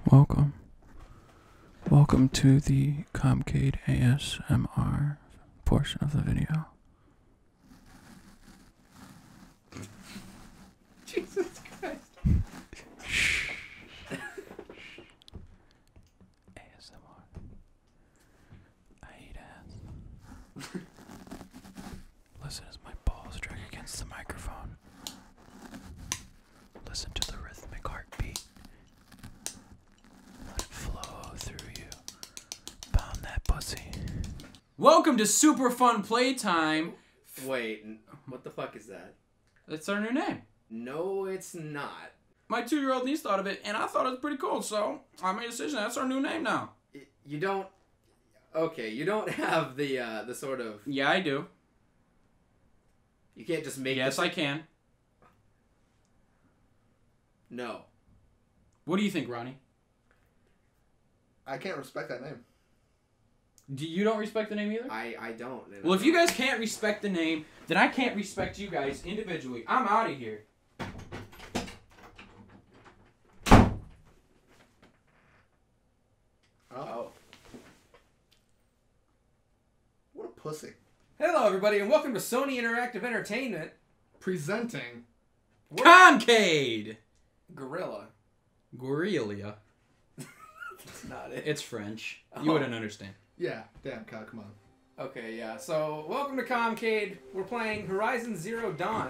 Welcome. Welcome to the Comcade ASMR portion of the video. Jesus Christ. Shh. ASMR. I eat ass. Listen as my balls drag against the microphone. Listen to the rhythmic heartbeat. Let it flow through you. Pound that pussy. Welcome to Super Fun Playtime. Wait, what the fuck is that? That's our new name. No, it's not. My 2-year-old niece thought of it, and I thought it was pretty cool, so I made a decision. That's our new name now. You don't... Okay, you don't have the sort of... Yeah, I do. You can't just make... Yes, I can. No. What do you think, Ronnie? I can't respect that name. You don't respect the name either? I don't. Well, if you guys can't respect the name, then I can't respect you guys individually. I'm out of here. Oh. What a pussy. Hello, everybody, and welcome to Sony Interactive Entertainment. Presenting. Comcade! Gorilla. Gorilla. That's not it. It's French. You wouldn't understand. Yeah, damn, Kyle, come on. Okay, yeah. So, welcome to Comcade. We're playing Horizon Zero Dawn.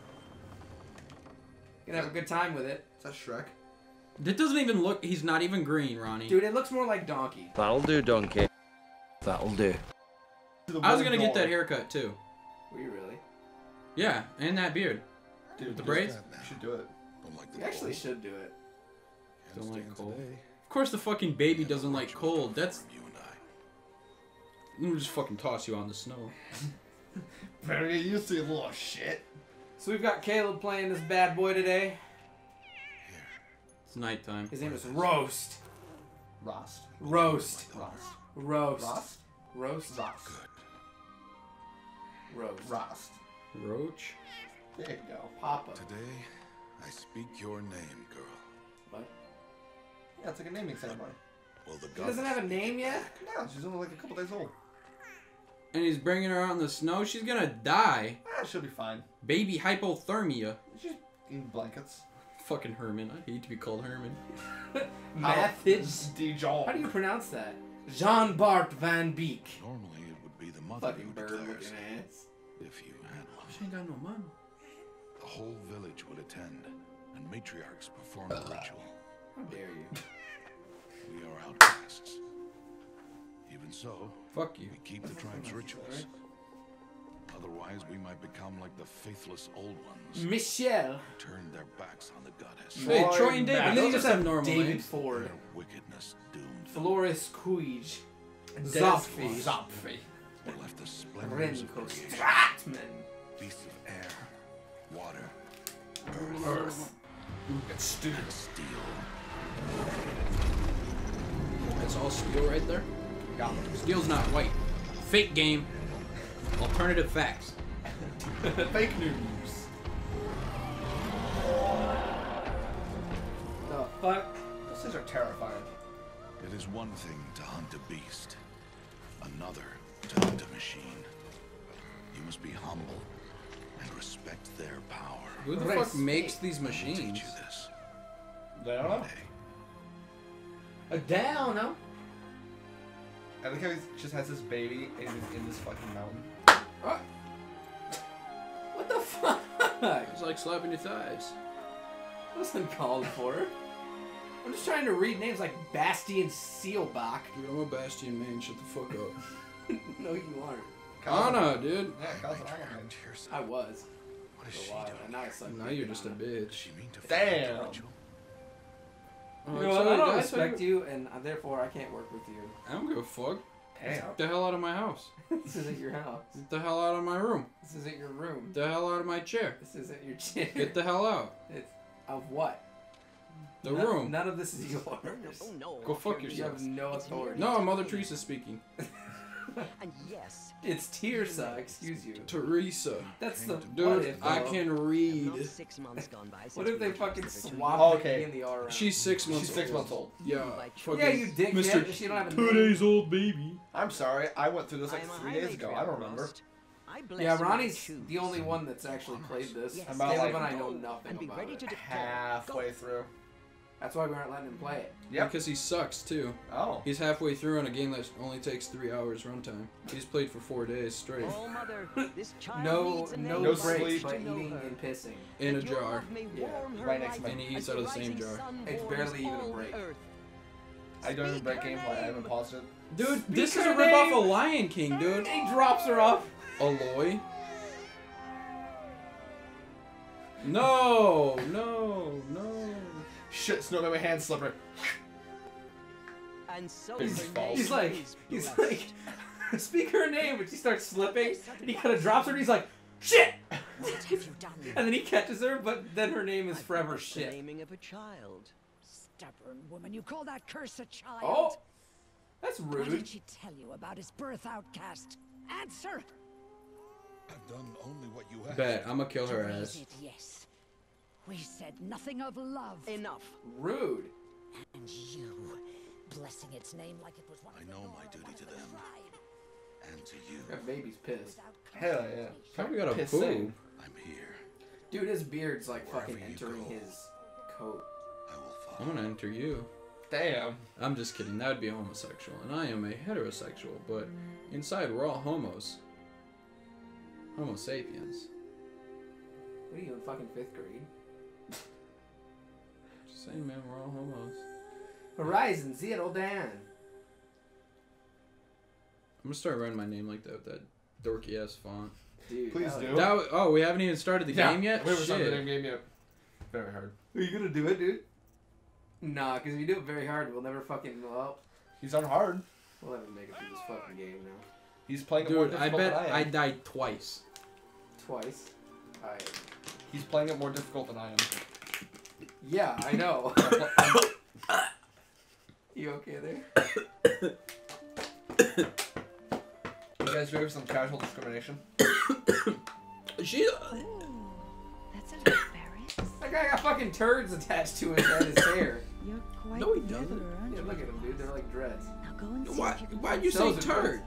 Gonna have a good time with it. Is that Shrek? That doesn't even look... He's not even green, Ronnie. Dude, it looks more like Donkey. That'll do, Donkey. That'll do. I was gonna get that haircut, too. Were you really? Yeah, and that beard. Dude, the braids? You should do it. You actually should do it. Don't like cold. Of course the fucking baby doesn't like cold. That's... Let me just fucking toss you on the snow. Better get used to it, little shit. So we've got Caleb playing this bad boy today. It's nighttime. His name is Roast. Rost. Roast. Rost. Roast. Rost? Roast. Rost. Roast. Rost. Roach? There you go. Papa. Today, I speak your name, girl. What? Yeah, it's like a naming ceremony. Well, the She doesn't have a name yet? No, she's only like a couple days old. And he's bringing her out in the snow? She's gonna die. She'll be fine. Baby hypothermia. She's eating blankets. Fucking Herman. I hate to be called Herman. Methods. Dijon. How do you pronounce that? Jean Bart Van Beek. Normally, it would be the mother Fucking who bird declares looking ass. if you had one. She ain't got no money. The whole village would attend, and matriarchs perform the ritual. How dare you? We are outcasts. Even so, Fuck you. we keep the tribe's rituals. Otherwise, we might become like the faithless old ones Michelle. who turned their backs on the goddess. Hey, Troy and David. And then you Those just are have normal David names. Ford. Their wickedness doomed them. Floris Cuij. Zopfi. Zopfi. Zopfi. They left the splendors of Renko creation, Stratman. beasts of air, water, Earth. and steel. That's all steel right there? Yeah. Steel's not white. Fake game. Alternative facts. Fake news. The fuck? Those things are terrifying. It is one thing to hunt a beast, another to hunt a machine. You must be humble and respect their power. Who the Right. fuck makes these I will teach machines? you this I don't one know. day. Down, no? I like how he just has this baby and he's in this fucking mountain. What? What the fuck? It's like slapping your thighs. Wasn't called for. I'm just trying to read names like Bastian Seelbach. Dude, I'm a Bastion man. Shut the fuck up. No, you aren't. Anna, dude. Yeah, Kyle's an I Iron Man. turned to yourself. I was. What is For she a while, doing? and now I suck. Now you're just a Does bitch. she mean to Damn. the ritual? Oh, You know what? so I don't did respect tell you, and therefore I can't work with you. I don't give a fuck. Damn. Get the hell out of my house. This isn't your house. Get the hell out of my room. This isn't your room. Get the hell out of my chair. This isn't your chair. Get the hell out. It's of what? The None- room. None of this is yours. Go fuck You yourself. have no authority. No, Mother Teresa's speaking. And yes, It's Tirsa, excuse you. Teresa. That's the Dude, what if, I though? can not read. 6 months gone by. What since if they we fucking reached the swap Oh, the okay. E and the R around? She's 6 months She's 6 months old. Yeah. Fucking Yeah, you dickhead. Mr. She don't have a 2 name. days old baby. I'm sorry, I went through this I like am a 3 high days ago. I don't remember. matriarch. I bless Yeah, and I Ronnie's choose. the only one that's actually played this. Yes. About, Caleb like, and I know Go nothing and be about ready it. to deploy. Halfway through. That's why we aren't letting him play it. Yep. Because he sucks too. Oh. He's halfway through on a game that only takes 3 hours runtime. He's played for 4 days straight. Oh, mother, this child No, needs a no name No breaks, sleep. but to know eating her. and pissing. In a And your jar. love may Yeah, warm her right next to life me. And he eats as out of the the same rising jar. sun It's warms barely even a all break. earth. I don't even Speak break her gameplay. I haven't name. paused it. Dude, Speak this is her a ripoff name. of Lion King, dude. He drops her off. Aloy. No, no, no. Shit, Snow made my hand slippery. And so He's- her name He's like, is he's blessed. like, speak her name, but she starts slipping, and he kind of drops her, and he's like, shit! What have you done? And then he catches her, but then her name is I forever forgot the shit. naming of a child. Stubborn woman, you call that curse a child? Oh, that's What rude. did she tell you about his birth outcast? Answer! I've done only what you asked. Bet, I'ma kill her To raise ass. it, yes. We said nothing of love. Enough. Rude. And you, blessing its name like it was one I of the know Nora, my duty one of to the them. tribe. And to you, That baby's pissed. Without Hell yeah. Probably got a Pissing. boo. I'm here. Dude, his beard's like Wherever fucking you entering go. his coat. I will I'm follow. gonna enter you. Damn. I'm just kidding. That would be homosexual, and I am a heterosexual. But inside, we're all homos. Homo sapiens. What are you in fucking 5th grade? Just saying, man, we're all homos. Horizon Zero Dan. I'm gonna start writing my name like that with that dorky ass font. Dude, Please hell do. yeah. Oh, we haven't even started the game yet? We haven't started the Shit. game yet. Very hard. Are you gonna do it, dude? Nah, because if you do it very hard, we'll never fucking, well, He's on hard. we'll never make it through this fucking game now. He's playing it more Dude, I difficult bet than I I am. died twice. Twice. He's playing it more difficult than I am. Yeah, I know. You okay there? You guys ready for some casual discrimination? She. That's a little embarrassed. That guy got fucking turds attached to his head, his hair. You're quite No, he the doesn't. gatherer, aren't Yeah, you? look at him, dude. They're like dreads. Now go and see Why? if you can Why'd find you say Those are turds?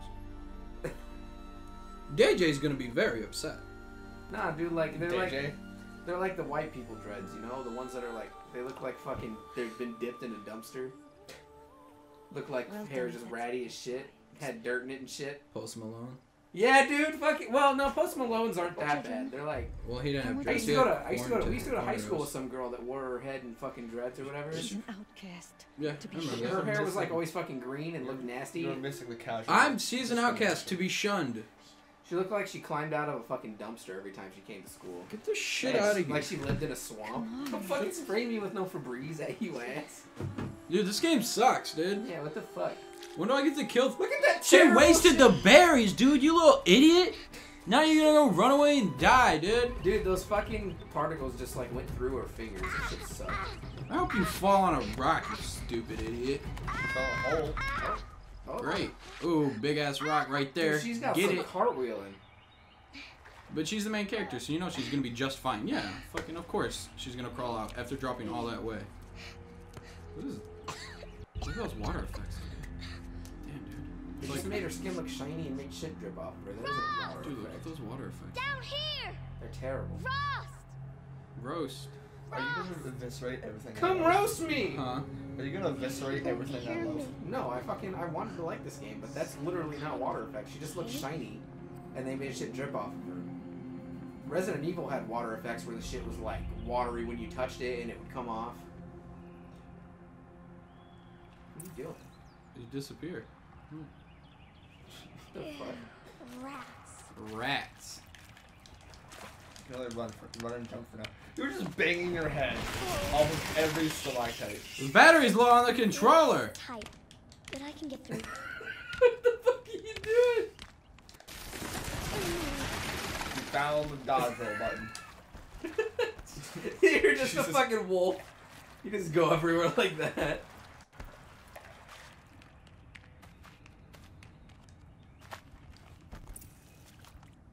JJ's gonna be very upset. Nah, dude, like they're DJ. like the white people dreads, you know, the ones that are like they look like fucking they've been dipped in a dumpster. Look like Well hair done, just that's ratty as shit, had dirt in it and shit. Post Malone. Yeah, dude, fucking. Well, no, Post Malones aren't that bad. They're like. Well, he didn't have I I used dreads. to He go had to. I used to go to. We used to go to high cornrows. school with some girl that wore her head in fucking dreads or whatever. She's an outcast. Yeah, To I be remember sure. that. Her hair was like always fucking green and looked nasty. You're missing the casual. She's an outcast to be shunned. She looked like she climbed out of a fucking dumpster every time she came to school. Get this shit Like- out of here. Like she lived in a swamp. Come on. Don't fucking spray me with no Febreze at you ass. Dude, this game sucks, dude. Yeah, what the fuck? When do I get to kill? Look at that She terrible wasted shit. the berries, dude. You little idiot. Now you're gonna go run away and die, dude. Dude, those fucking particles just like went through her fingers. That shit sucked. I hope you fall on a rock, you stupid idiot. hole. Oh. Great. Ooh, big ass rock right there. Dude, she's got Get some it. cartwheeling. But she's the main character, so you know she's gonna be just fine. Yeah, fucking of course she's gonna crawl out after dropping all that way. What is? Look at those water effects. Damn, dude. It just made her skin look shiny and make shit drip off of her. That isn't water Dude, look effect. at those water effects. Down here! They're terrible. Roast. Are you gonna eviscerate everything? Come I love? roast me! Huh? Are you gonna eviscerate everything I love? No, I wanted to like this game, but that's literally not water effects. She just looks shiny, and they made shit drip off of her. Resident Evil had water effects where the shit was like watery when you touched it and it would come off. What are you doing? You disappeared. What the fuck? Rats. Rats. You can only run and jump for now. You're just banging your head off of every stalactite. The battery's low on the controller. Tight. But I can get through. What the fuck are you doing? You found the dodge roll button. You're just a Jesus. fucking wolf. You just go everywhere like that.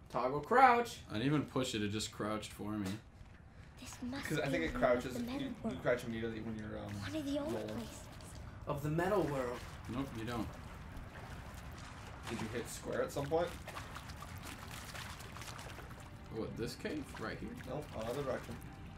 Toggle crouch. I didn't even push it. It just crouched for me. This must Because I be think it one crouches. of the metal You world. crouch immediately when you're One of the old rolling. places. Of the metal world. Nope, you don't. Did you hit square at some point? What, this cave? Right here? Nope, another direction.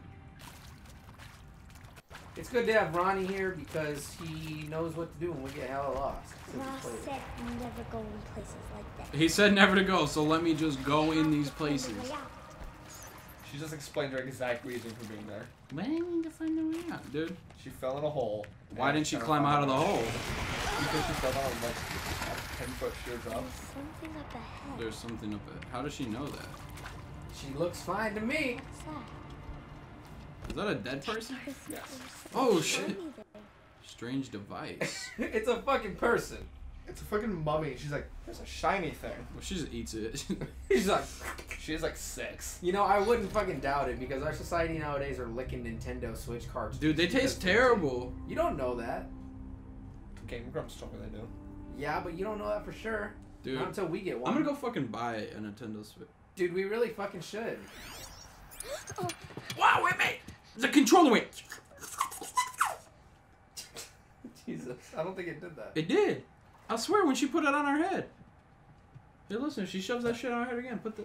It's good to have Ronnie here because he knows what to do when we get hella lost. Since he Ross played it. said never go in places like that. He said never to go, so let me just go in these places. She just explained her exact reason for being there. Why do I need to find a way out, dude? She fell in a hole. Why didn't she climb out of the hole? Because she fell down like a 10-foot sheer drop. There's something up ahead. There's something up there. How does she know that? She looks fine to me. What's that? Is that a dead person? Yes. Oh, Show shit. me there. Strange device. It's a fucking person. It's a fucking mummy. She's like, there's a shiny thing. Well, she just eats it. He's like, She has like 6. you know, I wouldn't fucking doubt it because our society nowadays are licking Nintendo Switch cards. Dude, they taste terrible. You don't know that. Game Grumps told me they do. Yeah, but you don't know that for sure. Dude, Not until we get one. I'm gonna go fucking buy a Nintendo Switch. Dude, we really fucking should. Wow, wait, mate! The controller went. Jesus, I don't think it did that. It did. I swear when she put it on her head. Hey, listen, if she shoves that shit on her head again, put the.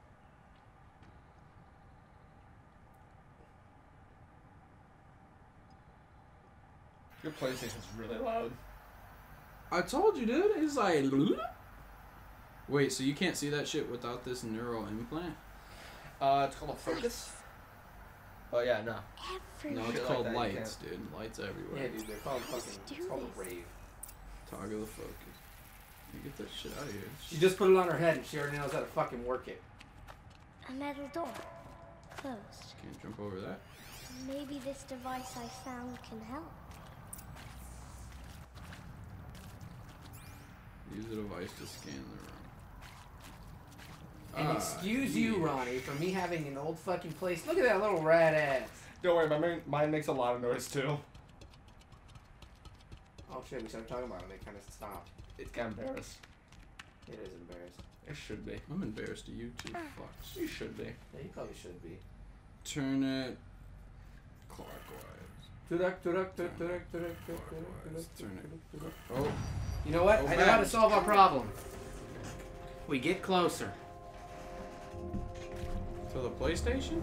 Your PlayStation's really loud. I told you, dude. It's like. Wait, so you can't see that shit without this neural implant? It's called a focus. Oh yeah, no. No, it's Shit like called that, you lights, dude. Lights everywhere. Yeah, dude, they're called fucking. It's called a rave. Toggle the focus. You get that shit out of here. She just put it on her head and she already knows how to fucking work it. A metal door. Closed. Can't jump over that. Maybe this device I found can help. Use the device to scan the room. And excuse you, Ronnie, for me having an old fucking place. Look at that little rat ass. Don't worry, mine makes a lot of noise too. Oh shit, we started talking about it and they kind of stopped. It's kind of embarrassed. It is embarrassing. It should be. I'm embarrassed of you two fucks. You should be. Yeah, you probably should be. Turn it clockwise. Turn it. Oh, You know what? Go I know how to back. solve our problem. We get closer. to the PlayStation?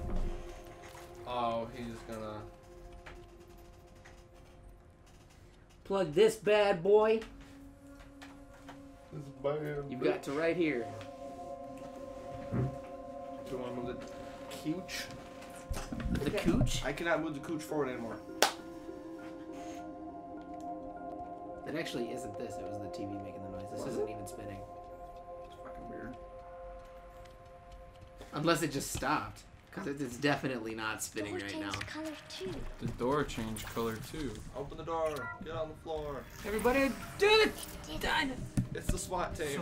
Oh, he's gonna. Plug this bad boy. This bad. You've got to right here. Do you want to move the cooch? The cooch? I cannot move the cooch forward anymore. It actually isn't this. It was the TV making the noise. This Was isn't it? even spinning. It's fucking weird. Unless it just stopped. Because it's definitely not spinning Door right now. changed color too. The door changed color too. Open the door. Get on the floor. Everybody do it! Done! It's the SWAT team.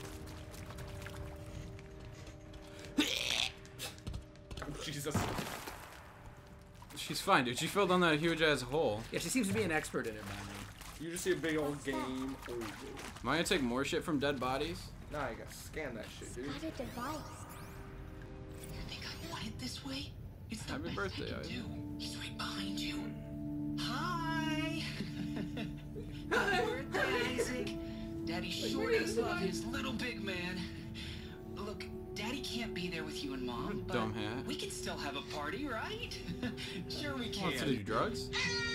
Jesus. She's fine, dude. She fell down that huge ass hole. Yeah, she seems to be an expert in it by now. You just see a big old game over. Am I gonna take more shit from dead bodies? Nah, you gotta scan that shit, dude. What a device. You think I want it this way? It's the Happy best birthday, I can Isaac. do. He's right behind you. Hi! Happy birthday, Isaac. Daddy sure does love his little big man. Look, Daddy can't be there with you and Mom, but Dumb hat. we can still have a party, right? Sure we Wants to can. do drugs?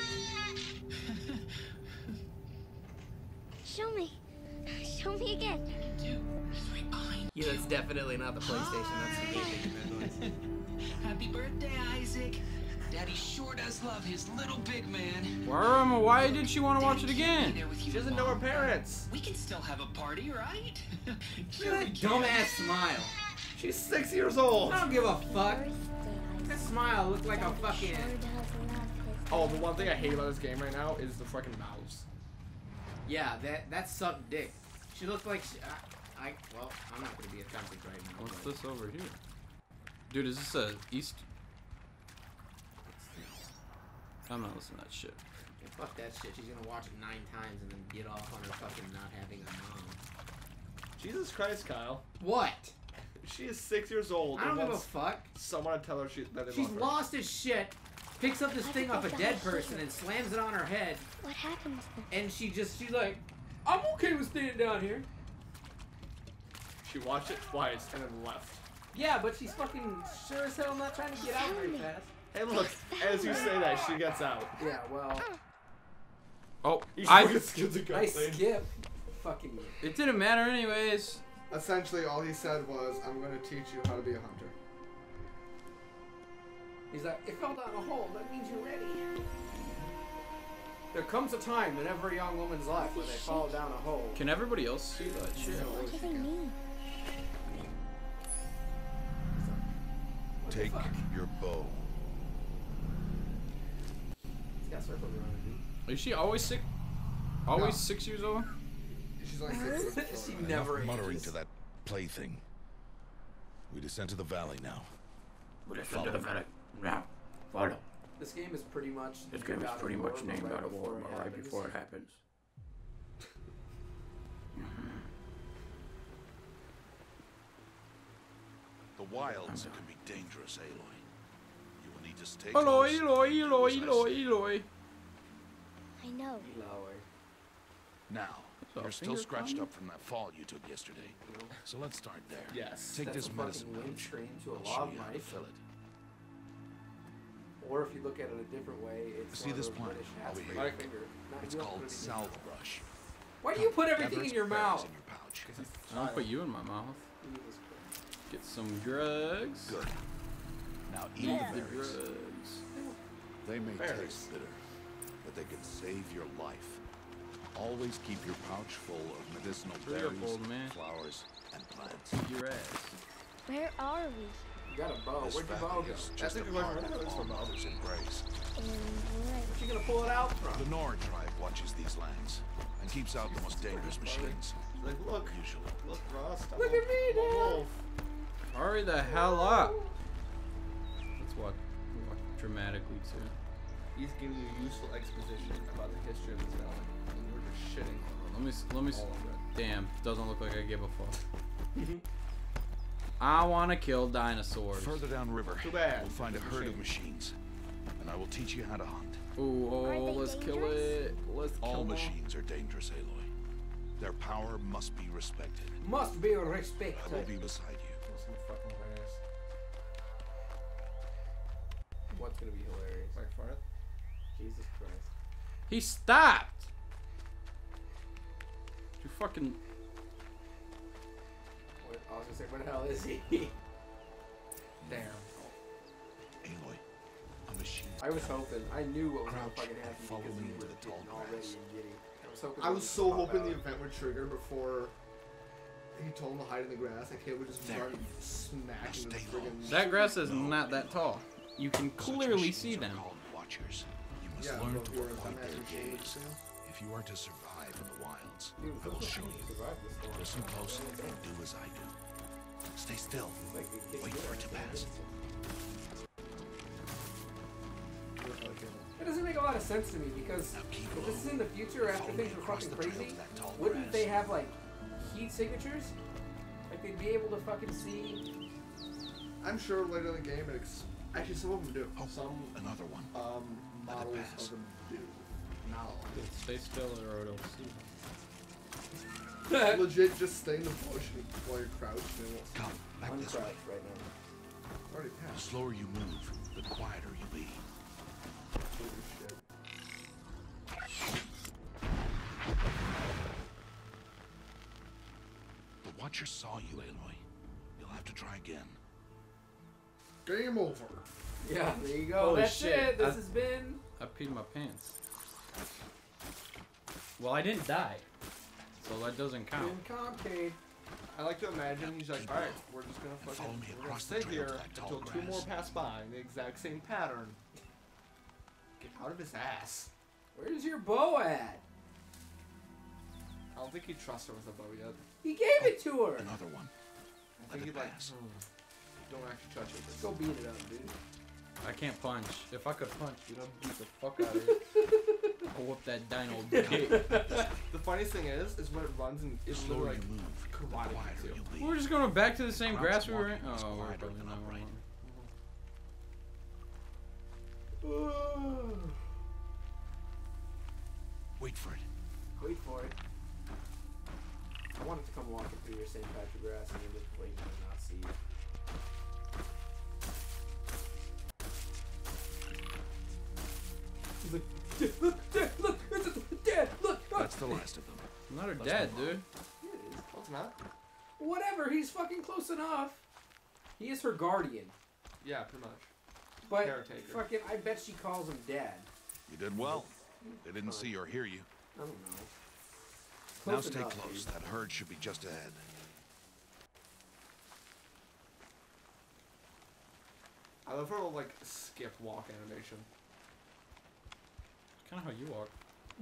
Show me. Show me again. Dude, he's right behind Yeah, that's definitely not the PlayStation. That's the game making that noise. Happy birthday, Isaac. Daddy sure does love his little big man. Why did she want to watch it Daddy can't be again? there with you She doesn't and know her Mom, parents. we can still have a party, right? Look Sure at we that can. dumbass smile. She's 6 years old. I don't give a fuck. Birthday, That Isaac. smile looked like a Daddy fucking... sure does love his Oh, the one thing I hate about this game right now is the fucking mouse. Yeah, that sucked dick. She looked like she... well, I'm not gonna be offensive right now. What's but- this over here? Dude, is this a east? I'm not listening to that shit. Yeah, fuck that shit. She's gonna watch it 9 times and then get off on her fucking not having a mom. Jesus Christ, Kyle. What? She is 6 years old. I don't and give a wants fuck. someone to tell her that they She's love her. lost as shit. Picks up this How thing did off a they dead die person here? and slams it on her head. What happens then? And she's like, I'm okay with staying down here. She watched it twice and then left. Yeah, but she's fucking sure as hell not trying to get out very fast. Hey, look, as you say that, she gets out. Yeah, well, Oh, Skips a I skip. Fucking. it didn't matter anyways. Essentially, all he said was, I'm going to teach you how to be a hunter. He's like, it fell down a hole. That means you're ready. There comes a time in every young woman's life where they fall down a hole. Can everybody else see that shit? What do they mean? Take your bow. He's got circles around it, Is she always sick? Always 6 years old? She's like 6 years dude. old. She never Muttering ages. to that plaything. We descend to the valley now. Now, follow. This game is pretty much. This game is pretty much named out of war, but right before it happens. The wilds can be dangerous, Aloy. You will need to stay Eloy, close. Eloy, Eloy, As I Eloy, say. Eloy. I know. Now, So, you're still finger scratched combo? up from that fall you took yesterday. So let's start there. Yes. Take That's this a medicine fucking wind pouch. train to a I'll show log you how to knife. fill it. Or if you look at it a different way, it's See one of this those plant British over hats for here? your finger. Not It's you don't called put it in your salve mouth. brush. Why do you put everything Gather in its your berries mouth? in your pouch. I'll put you in my mouth. Jesus Christ. Get some drugs. Good. Now eat The the berries. drugs. They may Berries. taste bitter, but they can save your life. Always keep your pouch full of medicinal Hurry up, berries, old man. flowers, and plants. Your ass. Where are we? You got a bow. This Where'd your bow valley go? is That's just a a good one. part Where the hell of is all my bow? mother's embrace. In Where's she gonna pull it out from? The Nord tribe watches these lands and keeps out the most dangerous machines. Like, look. Usually. Look, Ross. Look at me, Dad. Wolf. Hurry the hell up. Let's walk dramatically too. He's giving you useful exposition about the history of this valley. And you were just shitting Let me. all over it. Damn, doesn't look like I give a fuck. I want to kill dinosaurs. Further downriver, Too bad. we'll find a herd of machines, and I will teach you how to hunt. Ooh, oh, Aren't they let's kill dangerous? it. Let's kill All them. machines are dangerous, Aloy. Their power must be respected. Must be I will respected. be beside you. That's some fucking hilarious. What's gonna be hilarious? Like, for it? Jesus Christ. He stopped. You fucking. What, I was gonna say, where the hell is he? Damn. Aloy, a machine. I was hoping. I knew what was gonna Crouch fucking and happen follow because me we into were the tall getting already grass. and giddy. I I was was so hoping hoping the the event would trigger before he told him to hide in the grass. And Caleb would just There. run smacking the Stay low. friggin' That grass is not that tall. You can Such clearly machines see are them. called watchers. You must Yeah, learn but to you're a avoid dumbass their machine, gaze. too. If you are to survive in the wilds, Dude, I will show you. survived this storm. Listen closely and do as I do. Stay still. Like, it gets Wait good. for it to pass. It doesn't make a lot of sense to me because Now keep if this is low. in the future after Follow me things are across fucking the trail crazy, to that tall wouldn't grass. they have like heat signatures? Like they'd be able to fucking see. I'm sure later in the game, actually some of them do. Oh, Some another one. models pass. of them do. Not all. Stay still or it'll see. Legit, just stay in the bush while you're crouched and it won't. Come, back this way. right now. Already The passed. slower you move, the quieter you be. Holy shit. The Watcher saw you, Aloy. You'll have to try again. Game over. Yeah, there you go. Holy That's shit. it. This I- has been. I peed my pants. Well, I didn't die, so that doesn't count. In Comcade. I like to imagine he's like, alright, we're just gonna Follow me we're gonna across the sit trail here to that tall until two grass. more pass by in the exact same pattern. Get out of his ass. Where's your bow at? I don't think he trusts her with a bow yet. He gave it to her. Another one. I Let think it he like, pass. don't actually touch it. Let's go beat it up, dude. I can't punch. If I could punch, dude, I'd beat the fuck out of it. I'll whoop that dino dick. The funniest thing is when it runs and it's Slower literally you like move, the karate quieter kicks you you. leave. We're just going back to the same Crouch grass we were in. walking is Oh, we're quieter probably than not upright. wrong. Wait for it. Wait for it. I wanted to come walking through your same patch of grass and you're just waiting to not see you. He's like, look, Dad, look, Dad, look. That's the last of them. I'm not her dad, dude. Yeah, it is. Oh, it's not? Whatever, he's fucking close enough. He is her guardian. Yeah, pretty much. But Caretaker. fucking, I bet she calls him Dad. You did well. They didn't see or hear you. I don't know. Now Close stay enough, close. dude. That herd should be just ahead. I love her little, like, skip walk animation. It's kind of how you walk.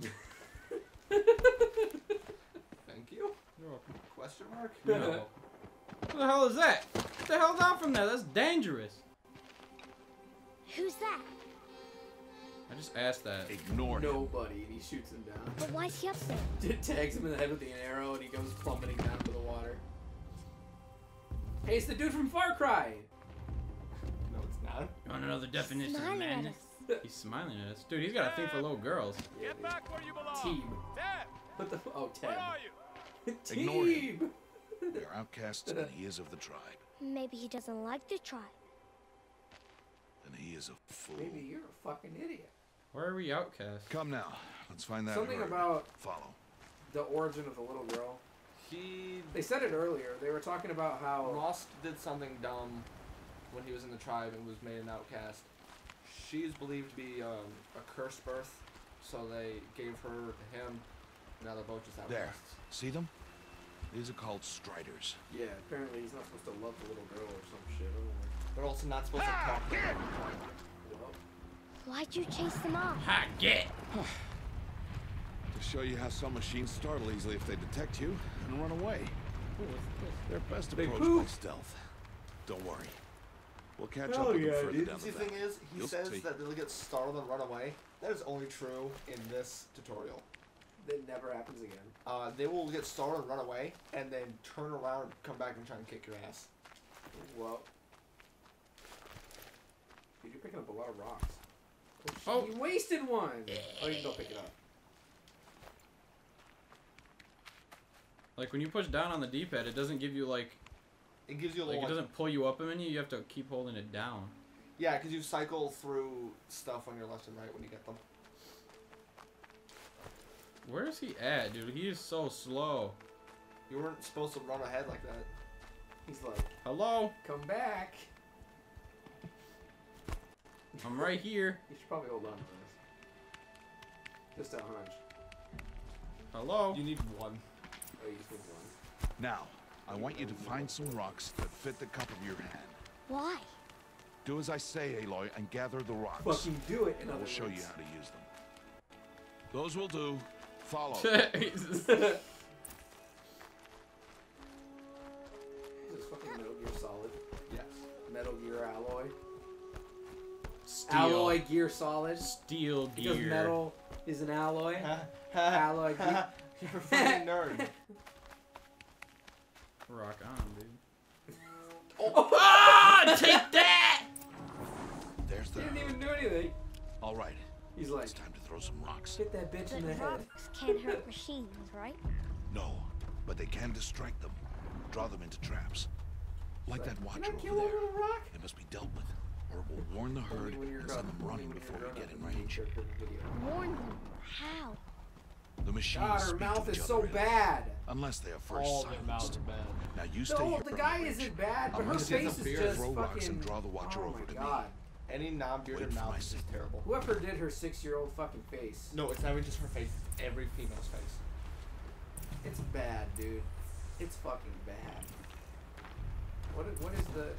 Thank you? You're welcome. Question mark? No. What the hell is that? Get the hell down from there. That's dangerous. Who's that? I just asked that. Ignore him. Nobody, and he shoots him down. But why is he up there? Tags him in the head with an arrow, and he goes plummeting down to the water. Hey, it's the dude from Far Cry! No, it's not. You want another definition of Smiling at madness? us. He's smiling at us. Dude, he's got a thing for little girls. Get back where you belong! Teeb. What the oh, Ted. Teeb! Ignore him. They're outcasts, and he is of the tribe. Maybe he doesn't like the tribe. And he is a fool. Maybe you're a fucking idiot. Why are we outcasts? Come now. Let's find that Something herd. about Follow. the origin of the little girl. He... They said it earlier. They were talking about how... Ross did something dumb when he was in the tribe and was made an outcast. She's believed to be a cursed birth, so they gave her to him. Now they're both just There. outcasts. See them? These are called striders. Yeah, apparently he's not supposed to love the little girl or some shit. I don't know. They're also not supposed to talk to them. Well, Why'd you chase them off? Ha, get! To show you how some machines startle easily if they detect you and run away. They're best They approached by poop. stealth. Don't worry. We'll catch Hell up with yeah, them further dude. down See, the the thing valley. is, he You'll says see. that they'll get startled and run away. That is only true in this tutorial. that never happens again. They will get startled and run away, and then turn around, come back, and try and kick your ass. Well... Dude, you're picking up a lot of rocks. Oh. You wasted one! Oh, you can go pick it up. Like, when you push down on the D-pad, it doesn't give you, like... It gives you a Like, little... it doesn't pull you up a menu. You have to keep holding it down. Yeah, because you cycle through stuff on your left and right when you get them. Where is he at, dude? He is so slow. You weren't supposed to run ahead like that. He's like, Hello? come back! I'm right here. You should probably hold on to this. Just a hunch. Hello? You need one. Oh, you just need one. Now, I want you to find some rocks that fit the cup of your hand. Why? Do as I say, Aloy, and gather the rocks. Fucking do it, in And I other will show you words. how to use them. Those will do. Follow. Jesus. This is fucking Metal Gear Solid. Yes. Metal Gear Alloy. Steel. Alloy Gear Solid. Steel Because gear. metal is an alloy. Ha, Alloy gear. You're a fucking nerd. Rock on, dude. Oh! Ah! Take that! There's the He didn't herd. even do anything. All right. He's like, It's time to throw some rocks. hit that bitch in the But head. rocks can't hurt machines, right? No, but they can distract them. Draw them into traps. Like that Can watcher I over kill a there. little rock? It must be dealt with, or it will warn the herd Only when you're and send them grown- running only when before you're we get grown in up and range. you share the video. Warn them. How? The machines God, her speak mouth to is each so other in- bad. Unless they are first All their mouths silenced. are bad. Now you stay No, here. the from guy range. isn't bad, but her Unless face it's is a beer, just throw rocks fucking... and draw the watcher oh over my to me. god. Any non-bearded Wait for mouth my is just signal. terrible. Whoever did her 6-year-old fucking face. No, it's not even just her face. It's every female's face. It's bad, dude. It's fucking bad. What is the...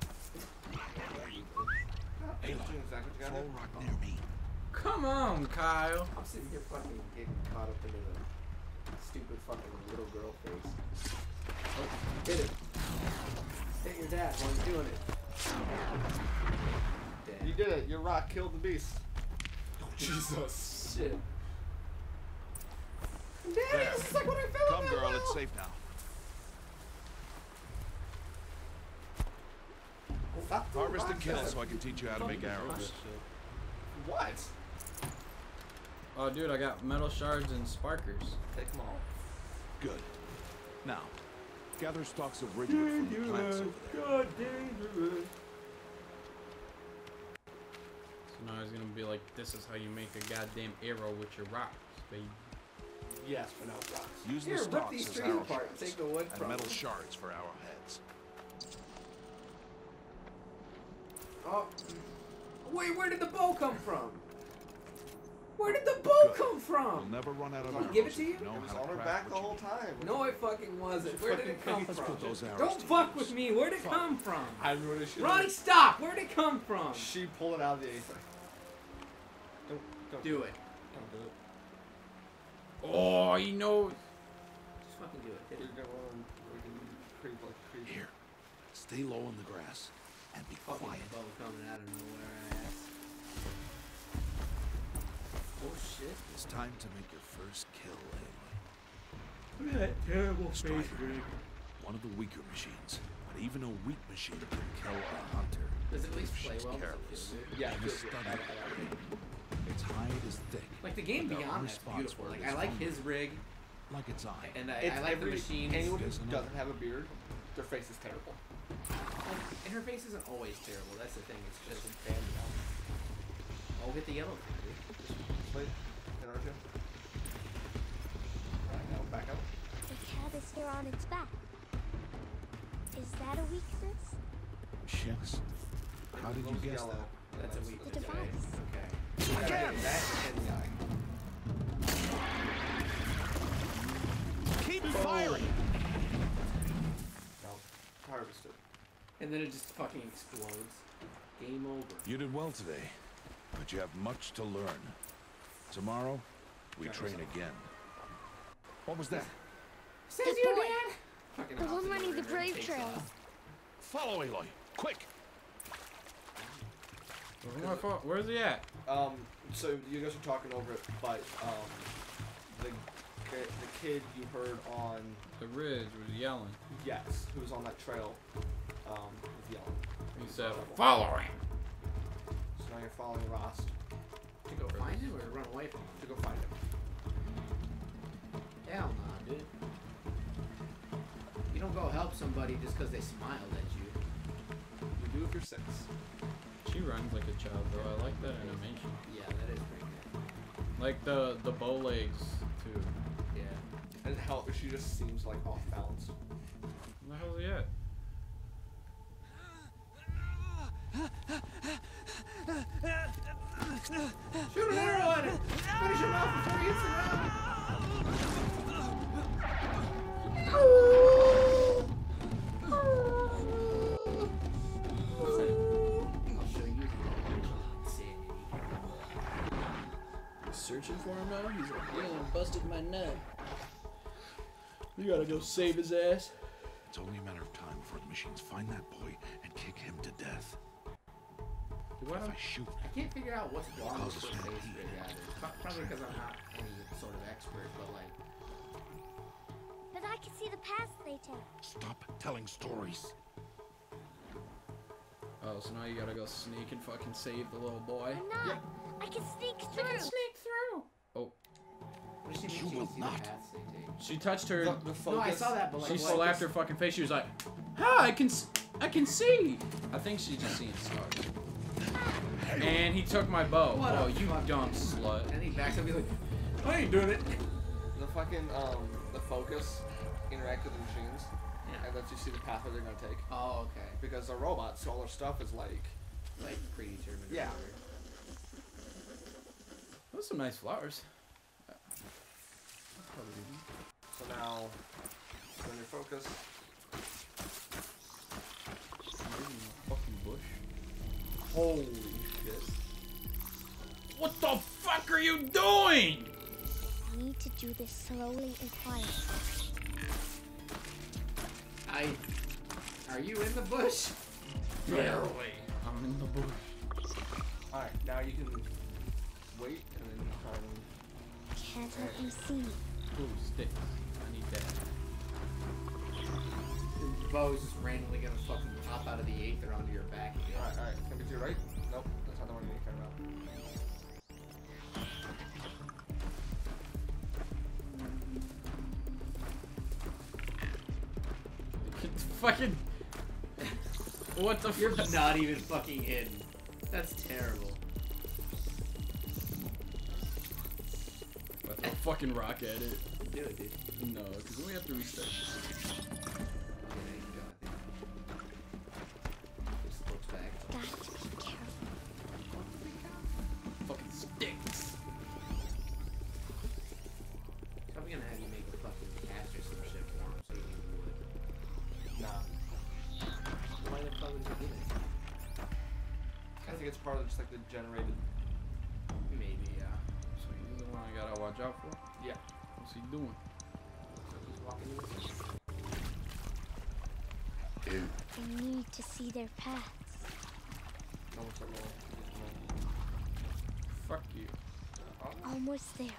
Aloy, That's exactly what you throw gotta a do. rock near me. Come on, Kyle. I'm sitting here fucking getting caught up into the stupid fucking little girl face. Oh, hit it. Hit your dad while he's doing it. Dead. You did it. Your rock killed the beast. Jesus. Shit. Daddy, There. this is like what I felt Come, about girl, now. it's safe now. Stop Harvest and kill that. so I can teach you how to make arrows. What? Oh, dude, I got metal shards and sparkers. Take them all. Good. Now, gather stalks of ridgewood from the plants over there. God, dangerous. So now he's gonna be like, this is how you make a goddamn arrow with your rocks, baby. Yes, but no rocks. Use Here, the rip stalks these as trees arrow apart and shells take the wood and from metal them. shards for arrowheads. Oh. Wait, where did the bow come from? Where did the bow Good. come from? You'll never run out of I'll arrows. give it to if you? know It was how on to her craft back the what you whole need. time. No, it fucking wasn't. Where did it come Let's from? put those arrows Don't to fuck use. with me. Where'd it come from? I knew what it should Ronnie, stop! Where'd it come from? She pulled it out of the apron. Don't Do it. Don't do it. Oh, he knows. Just fucking do it. Hit We're it. going. We can creep like creep. Here, stay low in the grass and be Fucking quiet. bow coming out of nowhere, ass. Oh shit. It's time to make your first kill, Aloy. Look at that terrible Striker. face, Rick. One of the weaker machines, but even a weak machine can kill a hunter. Does it at least if play she's well? Does it careless. feel good? Yeah, And it this feels good. study, its hide is thick. Like the game The Beyond that's response beautiful. word Like is I like hungry. his rig, Like its eye. and It's I like the every- machines. Anyone who There's another. doesn't have a beard, their face is terrible. And her face isn't always terrible. That's the thing. It's just Just band down. oh, hit the yellow thing, dude. Wait, hit R2. Alright, now back up. The cat is here on its back. Is that a weakness? Yes. How did you Those guess yellow. that? That's a weakness. The device. Okay. Again, that and the eye. Keep firing! No, harvested. And then it just fucking explodes. Game over. You did well today, but you have much to learn. Tomorrow, we train again. What was that? Says The you, boy. Dad. Fucking The one hops in running the river and brave takes trail. off. Follow Aloy, quick! Where's he at? So you guys are talking over it, but the kid you heard on The ridge was yelling. yes, who was on that trail, was yelling. He said, follow him. So now you're following Rost To go find him or run away from him? to go find him. Hell nah, dude. You don't go help somebody just because they smiled at you. You do if you're 6. She runs like a child, though. I like that animation. Yeah, that is pretty good. Like the bow legs, too. Yeah. And how she just seems like off balance. Where the hell's he at? Shoot an arrow at him! Finish him off before he hits the ground! I'll show you insanity. You searching for him now? He's like, yeah, I busted my nut. We gotta go save his ass. It's only a matter of time before the machines find that boy and kick him to death. Do I If I have... shoot, I can't figure out what's wrong with Causes this face stampede. rig either. Probably because I'm not any sort of expert, but like... But I can see the paths they take. stop telling stories. Oh, so now you gotta go sneak and fucking save the little boy. I'm not. I can sneak through. Sneak through. Oh, What does she You mean she will can see not. the paths they take? she touched her. The focus. No, I saw that, but like... She what- slapped her fucking face. She was like, "Ha! I can see." I think she's just seeing stars. And he took my bow. What Oh, a you fucking- dumb slut. And he backs up and he's like, I ain't doing it. The fucking the focus interact with the machines, Yeah. and lets you see the pathway they're gonna take. Oh, okay. Because they're robots, so all their stuff is like. Like predetermined. or Yeah. whatever. Those are some nice flowers. So now, when you focus, Fucking bush. holy shit! What the fuck are you doing? I need to do this slowly and quietly. Are you in the bush? Barely. I'm in the bush. Alright, now you can wait and then turn. Can't let him see me. Ooh, sticks. I need that. The bow's just randomly gonna fucking pop out of the aether onto your back again. Alright, it's gonna be to your right? Nope, that's not the one you need to turn around. Fucking. What the You're fuck? not even fucking hidden. That's terrible. I throw a fucking rock at it. Do it, dude. No, because then we have to restart. Yeah, you got it. Just looks back. Got to be careful. Fucking sticks. Probably gonna have you make a fucking cast or some shit for him so you can do it. Nah. Why the fuck would you do that? I think it's part of just like the generated. Maybe, yeah. So he's the one I gotta watch out for? Yeah. What's he doing? So he's walking in with us. I need to see their paths. No one's alone. Fuck you. Almost there.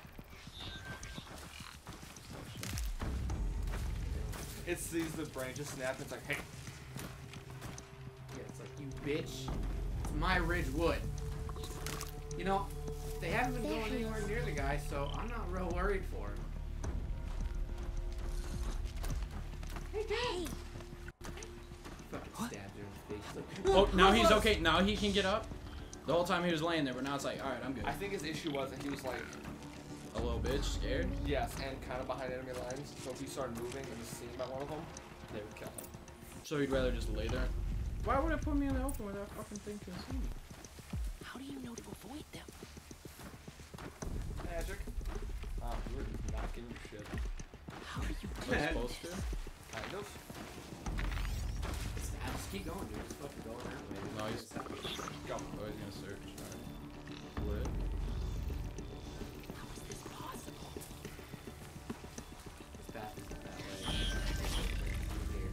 It sees the brain just snap. It's like, hey. Yeah, it's like, you bitch. It's my Ridgewood. You know, they haven't been There going he anywhere is. near the guy, so I'm not real worried for him. Hey! Fucking stabbed her in the face. Like, Oh, now he's okay. Now he can get up. The whole time he was laying there, but now it's like, alright, I'm good. I think his issue was that he was like, A little bitch, scared. yes, and kind of behind enemy lines. So if he started moving and was seen by one of them, they would kill him. So he'd rather just lay there. Why would it put me in the open where that fucking thing can see me? How do you know to avoid them? Magic. You were just not getting your shit. How do you Am I supposed to? Kind of. just keep going, dude. Just fucking going that way. No, he's Go. oh, he's gonna search. Alright. Lit. How is this possible? This path isn't that way. Here.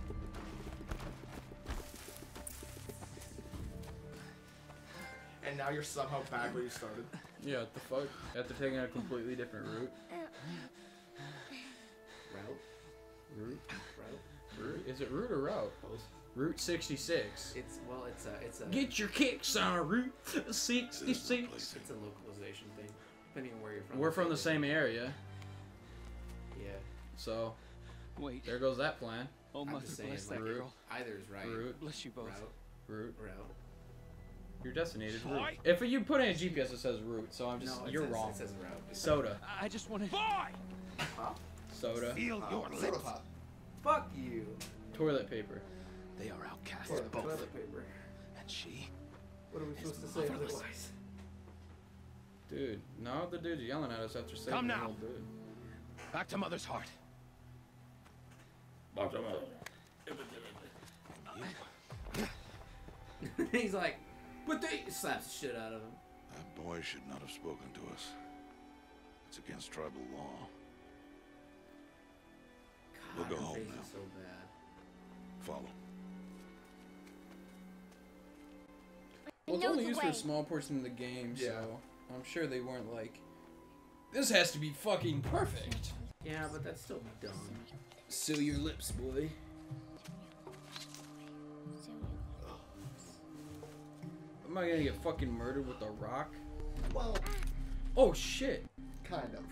And now you're somehow back where you started. Yeah, what the fuck? After taking a completely different route. Route? Route? Is it route or route? Route 66. It's a Get your kicks on Route 66. it's a localization thing. Depending on where you're from. We're from the same area, Yeah. so Wait. there goes that plan. Oh, I'm mother just saying, bless like, that girl. either is right. Route, Bless you both. Route. your designated route. If you put in a GPS, it says route, so I'm just No, you're wrong. It says route. Soda. I just wanted. Soda. Feel your Soda lips. pop. Fuck you. Toilet paper. They are outcasts, Toilet both. paper. And she What are we is supposed to say motherless. otherwise? Dude, now the dude's yelling at us after saying Come the now. whole dude. back to Mother's heart. He's like, but they slaps the shit out of him. That boy should not have spoken to us. It's against tribal law. We'll go her home face now. is so bad. Follow. Well, it's know only the used for a way. small portion of the game, Yeah. so I'm sure they weren't like, this has to be fucking perfect. Yeah, but that's still dumb. Seal your lips, boy. Am I gonna get fucking murdered with a rock? Well, Oh shit! kind of.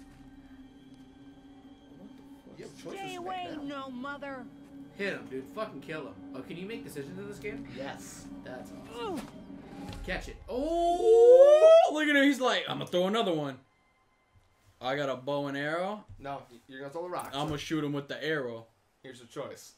You have choices Stay to away, make now. no mother. Hit him, dude. Fucking kill him. Oh, can you make decisions in this game? Yes. That's awesome. Catch it. Oh, look at him. He's like, I'm gonna throw another one. I got a bow and arrow. No, you're gonna throw the rock. I'm gonna shoot him with the arrow. Here's your choice.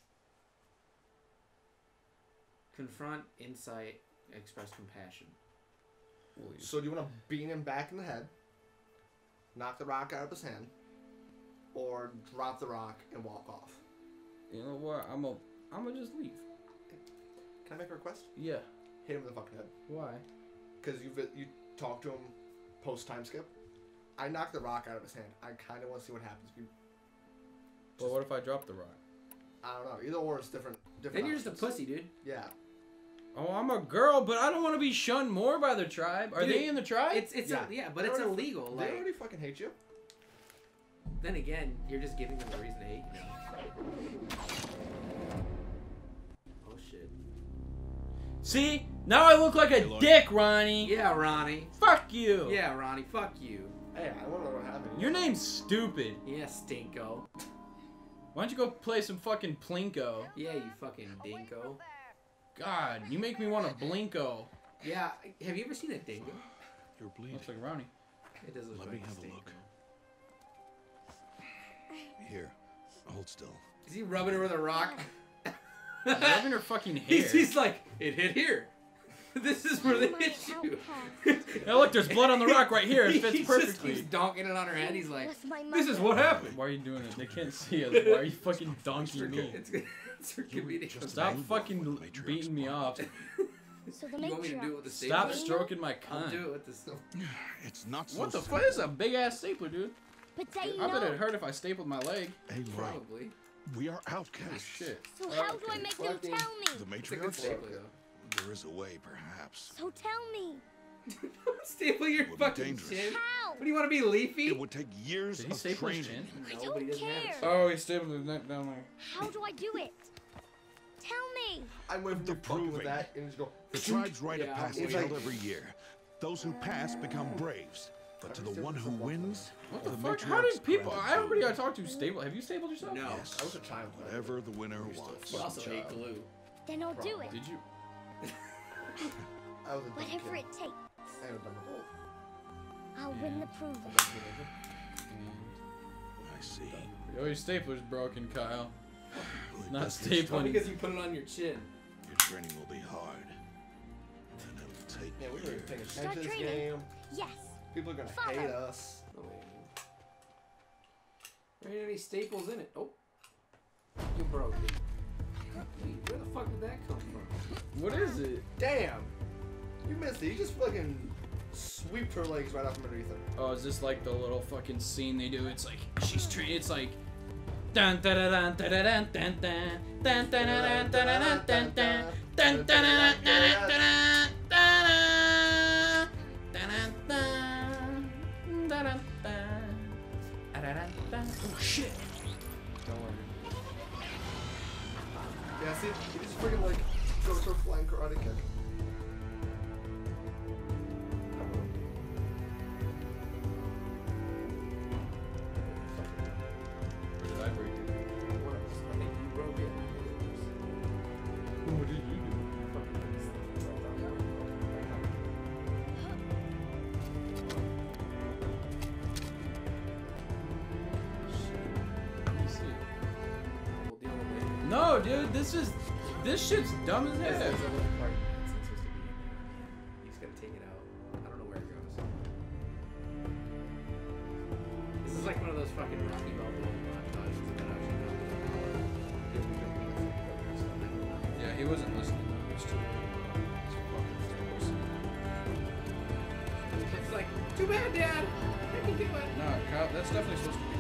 Confront, insight, express compassion. So do you want to beat him back in the head, knock the rock out of his hand, or drop the rock and walk off? You know what? I'm gonna just leave. Can I make a request? Yeah. Hit him in the fucking head. Why? Because you talked to him post time skip. I knocked the rock out of his hand. I kind of want to see what happens. If you, Well, what if I drop the rock? I don't know. Either or is different. Then you're just a options. pussy, dude. Yeah. Oh, I'm a girl, but I don't want to be shunned more by the tribe. Are Dude, they in the tribe? It's but it's illegal. They Like, already fucking hate you. then again, you're just giving them a reason to hate you. Oh shit. See? Now I look like a dick, Ronnie. Yeah, Ronnie. Fuck you. Yeah, Ronnie. Fuck you. Hey, I don't know what happened. Your name's stupid. Yeah, Stinko. Why don't you go play some fucking Plinko? Yeah, you fucking dinko. God, you make me want to Blinko. Yeah, have you ever seen a dingo? You're bleeding. Looks like Ronnie. It does look Let like me have a Stinko. look. Here, hold still. Is he rubbing her with a rock? Rubbing her fucking hair. He's like, it hit here. This is where they hit you. Hey, look, there's blood on the rock right here. It fits He perfectly. just keeps donking it on her head. He's like, With my this is mother. what happened. Why are you doing it? They can't see us. Why are you fucking donking me? It's her comedic. Stop fucking beating me off. So the You want me to do it matriarch. with the Stop stapler? stroking my I'll cunt. do it with the stapler. It's not so What the simple. fuck? This is a big ass stapler, dude. Potato. I bet it hurt if I stapled my leg. Hey, right. Probably. We are Oh outcasts. shit. So how do I make them Fucking- tell The me? It's a good matriarch? stapler, though. There is a way, perhaps. So tell me. Staple your Would be fucking dangerous. chin. How? What do you want to be, Leafy? It would take years Did he of staple his training. chin? I No, but don't he doesn't have care. it. Oh, he stapled his neck down there. How do I do it? Tell me. I'm waiting The to fucking with proving. that and just go. The tribe's rite Yeah, of passage it's held like- every year. Those who pass become braves. But to the one who wins, What the the fuck? How matriarch's did people? granted Everybody I boon. talked to staple. Have you stapled yourself? No. Yes, I was a child. whatever the winner wants. He also ate glue. Then I'll do it. Did you? I was a dumb Whatever kid. it takes. I was a dumb kid. I'll win the proving. I see. Yo, your stapler's broken, Kyle. Well, it Not does get stapling. started. Because you put it on your chin. Your training will be hard. And it'll take Yeah, we were years. paying Start attention to this training. game. Yes. People are gonna Father. hate us. No way. There ain't any staples in it. Oh. You broke it. Where the fuck did that come from? What is it? Damn! You missed it. You just fucking sweeped her legs right off from underneath her. Oh, is this like the little fucking scene they do? It's like she's it's like dun dun dun dun dun dun dun dun dun dun dun dun dun dun dun dun Oh shit! Don't worry. Yeah, see, you just freaking like go for a flying karate kick. Or did I break it? What else? I think you broke it. What did you do? Let me see. We'll deal with it later. No, dude, this shit's dumb as There's a hell. little part that's supposed to be in there. You just gotta take it out. I don't know where it goes. This is like one of those fucking Rocky Balboa montages that actually know. Yeah, he wasn't listening. It was too. It's fucking forced. It's like, too bad, Dad. I can do it. No, Kyle, that's definitely supposed to be.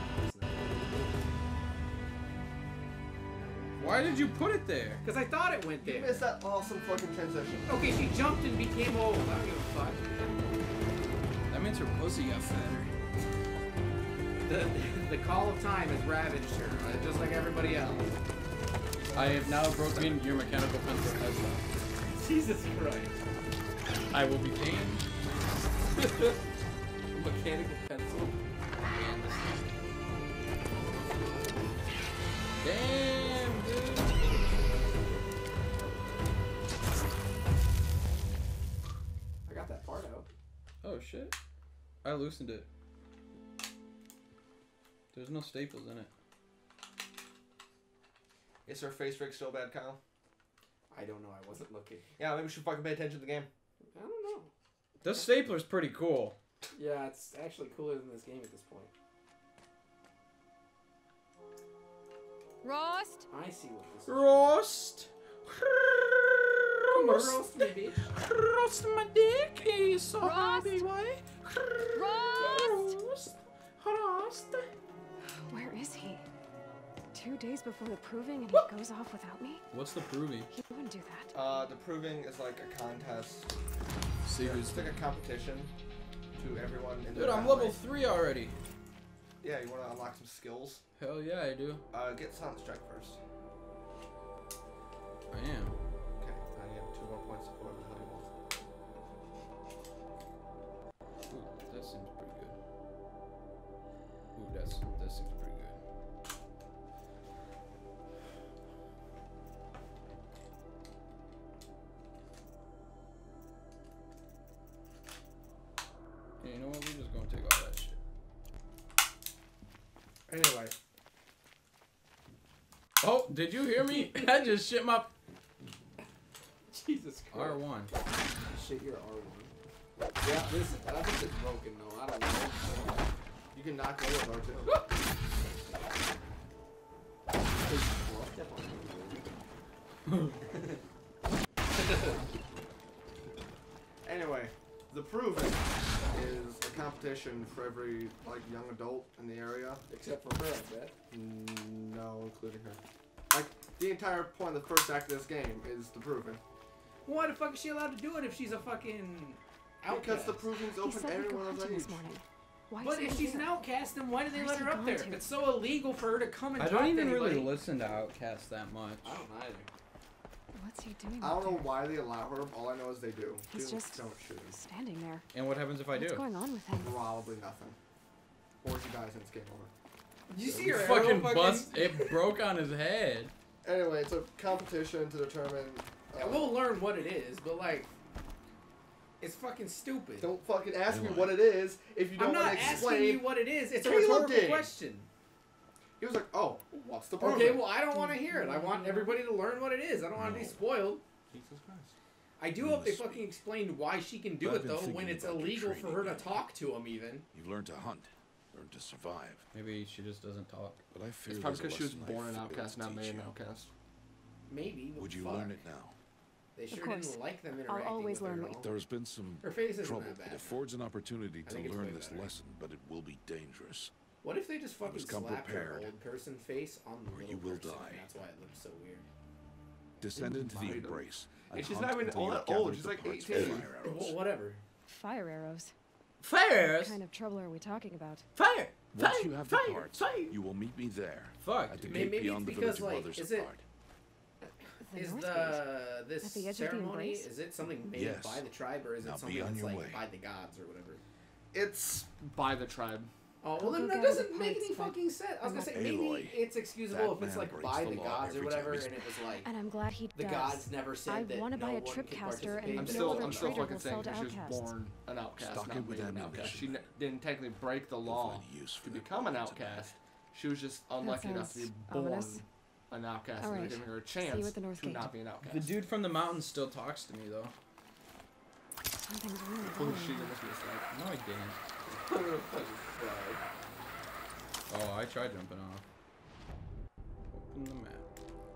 Why did you put it there? Because I thought it went You there. missed that awesome fucking transition. Okay, she jumped and became old. I don't give a fuck. That means her pussy got fatter. The call of time has ravaged her, just like everybody else. I have now broken your mechanical pencil as Jesus Christ. I will be paying. Mechanical pencil. Damn, dude. I got that part out. Oh shit. I loosened it. There's no staples in it. Is her face rig still bad, Kyle? I don't know. I wasn't looking. Yeah, maybe we should fucking pay attention to the game. I don't know. This stapler's pretty cool. Yeah, it's actually cooler than this game at this point. Rost? I see what this is. Roast. Roast me, bitch. Roast my dick. He's so Roast. happy, boy. Rost! Roast. Roast. Where is he? 2 days before the proving and he goes off without me? What's the proving? He wouldn't do that. The proving is like a contest. See who's. It's like a competition to everyone in the Dude, I'm level 3 already. Yeah, you want to unlock some skills? Hell yeah, I do. Get Silent Strike first. I am. Okay, I have 2 more points of whatever the hell you want. Ooh, that seems pretty good. Ooh, that seems pretty good. Yeah, you know what? We're just gonna take all that shit. Anyway. Oh, did you hear me? I just shit my Jesus Christ. R1. Shit your R1. Yeah, this I think it's broken though. I don't know. You can knock it over too. Anyway, the proving is a competition for every like young adult in the area. Except for her, I bet. No, including her. Like the entire point of the first act of this game is the proving. Well, why the fuck is she allowed to do it if she's a fucking outcast? Because the proving's He open said to he'd go everyone else hunting age. this morning. Why But is if he she's an here? outcast, then why did they Where's let her he up gone there? to? It's so illegal for her to come and I talk don't to even really anybody. listen to Outkast that much. I don't either. What's he doing? I don't up know there? why they allow her. All I know is they do. He's Dude, just don't shoot him. standing there. And what happens if I do? What's going on with him? Probably nothing. Or he dies and it's game over. Did you see You her fucking arrow bust. It broke on his head. Anyway, it's a competition to determine. Yeah, we'll learn what it is, but like, it's fucking stupid. Don't fucking ask me what it is if you don't I'm want not to explain. asking you what it is. It's a Caleb rhetorical did. question. He was like, "Oh, what's the proving?" Okay, well, I don't want to hear it. I want everybody to learn what it is. I don't want to be spoiled. Jesus Christ. I do hope they fucking explained why she can do I've it, been though, thinking when it's about your illegal for her training. to talk to him, even. You've learned to hunt, learned to survive. Maybe she just doesn't talk. But I fear It's probably there's a because she was lesson I born an failed outcast, to not teach made an you. outcast. Maybe. But Would you fuck. learn it now? They sure course. didn't like them I'll interacting always with her learn at what all. There's been some Her face isn't trouble. that bad. It affords an opportunity I to think it's learn way this better. lesson, but it will be dangerous. What if they just fucking must come slapped her prepared, old person face on the or little you will person, die. and that's why it looks so weird. Descend into the Mind. embrace. And she's hunt not even until all you that gather old. She's the like parts 18. for fire arrows. Well, whatever. Fire arrows. Fires. What kind of trouble are we talking about? Fire. Once you have the parts, you will meet me there. Fuck. At the dude. gate Maybe beyond the it's village because, of like, others is it- apart. Is North this At the edge of the ceremony, embrace? is it something made Yes. by the tribe, or is Now it something be on that's your like way. by the gods or whatever? It's by the tribe. Oh, I'll well then go that gather doesn't the make any parts, but fucking sense. I was gonna say, Aloy, maybe it's excusable that if it's man like breaks by the the law gods or every whatever, time he's- and it was like, And I'm glad he the does. gods never said I that want to no buy a one trip could caster, and participate. I'm no still, other I'm still trader fucking will saying sell to that she was outcasts. born an outcast, Stock not it with made an outcast. She ammunition. didn't technically break the You'll law find use for to the become an weapons outcast. She was just unlucky enough to be sounds born ominous. an outcast, and Alright. they're giving her a See you chance at the North to Gate. not be an outcast. The dude from the mountains still talks to me though. Something's really Holy wrong. shit, that must be a slide. No, I didn't. I'm gonna fucking cry. Oh, I tried jumping off. Open the map.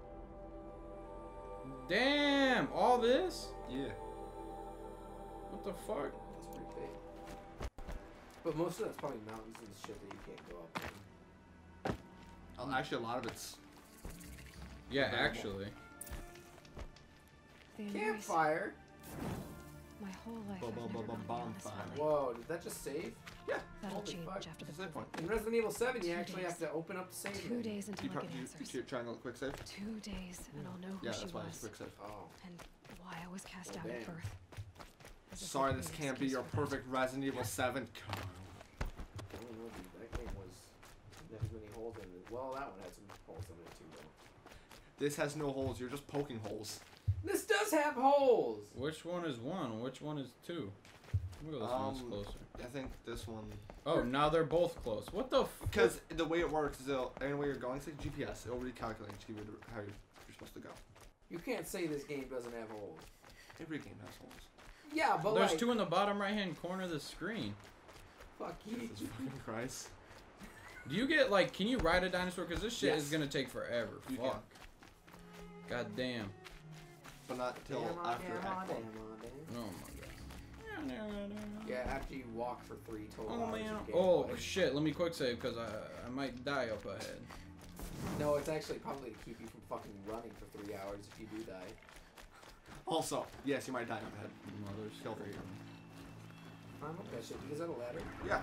Damn! All this? Yeah. What the fuck? That's pretty big. But most of that's probably mountains and shit that you can't go up. Actually, a lot of it's Yeah, Available. actually. The embrace. Campfire. My whole life I've never gone beyond this bonfire. valley. Whoa, did that just save? yeah. That'll Holy change fuck. after the That's that point. In Resident Evil 7, you 2 actually days. have to open up the save. 2 menu. days Do until you, I try, get do you, answers. do you try and go quick save? 2 days, and I'll know who Yeah, she that's why it's was quick save. Oh. and why I was cast Well, out at damn. birth. As if Sorry, there'd this be an can't be excuse your for that. perfect Resident Evil 7. I don't know, dude. That game was didn't have as many holes in it. Well, that one had some holes in it too, though. This has no holes. You're just poking holes. This does have holes. Which one is one? Which one is two? Let me go this one's closer. I think this one. Oh, now they're both close. What the f- Because the way it works is any way you're going, it's like GPS. It'll recalculate to give you how you're supposed to go. You can't say this game doesn't have holes. Every game has holes. Yeah, but There's like, two in the bottom right hand corner of the screen. fuck you. Jesus fucking Christ. Do you get like, can you ride a dinosaur? Because this shit Yes. is gonna take forever. You Fuck. God damn. But not until after Act 1. Oh my god. Yeah, after you walk for 3 total Oh hours man. of Oh gameplay. shit. Let me quick save because I might die up ahead. No, it's actually probably to keep you from fucking running for 3 hours if you do die. Also, yes, you might die in bed. Mother's Kill them. Climb up that shit. Is that a ladder? Yeah.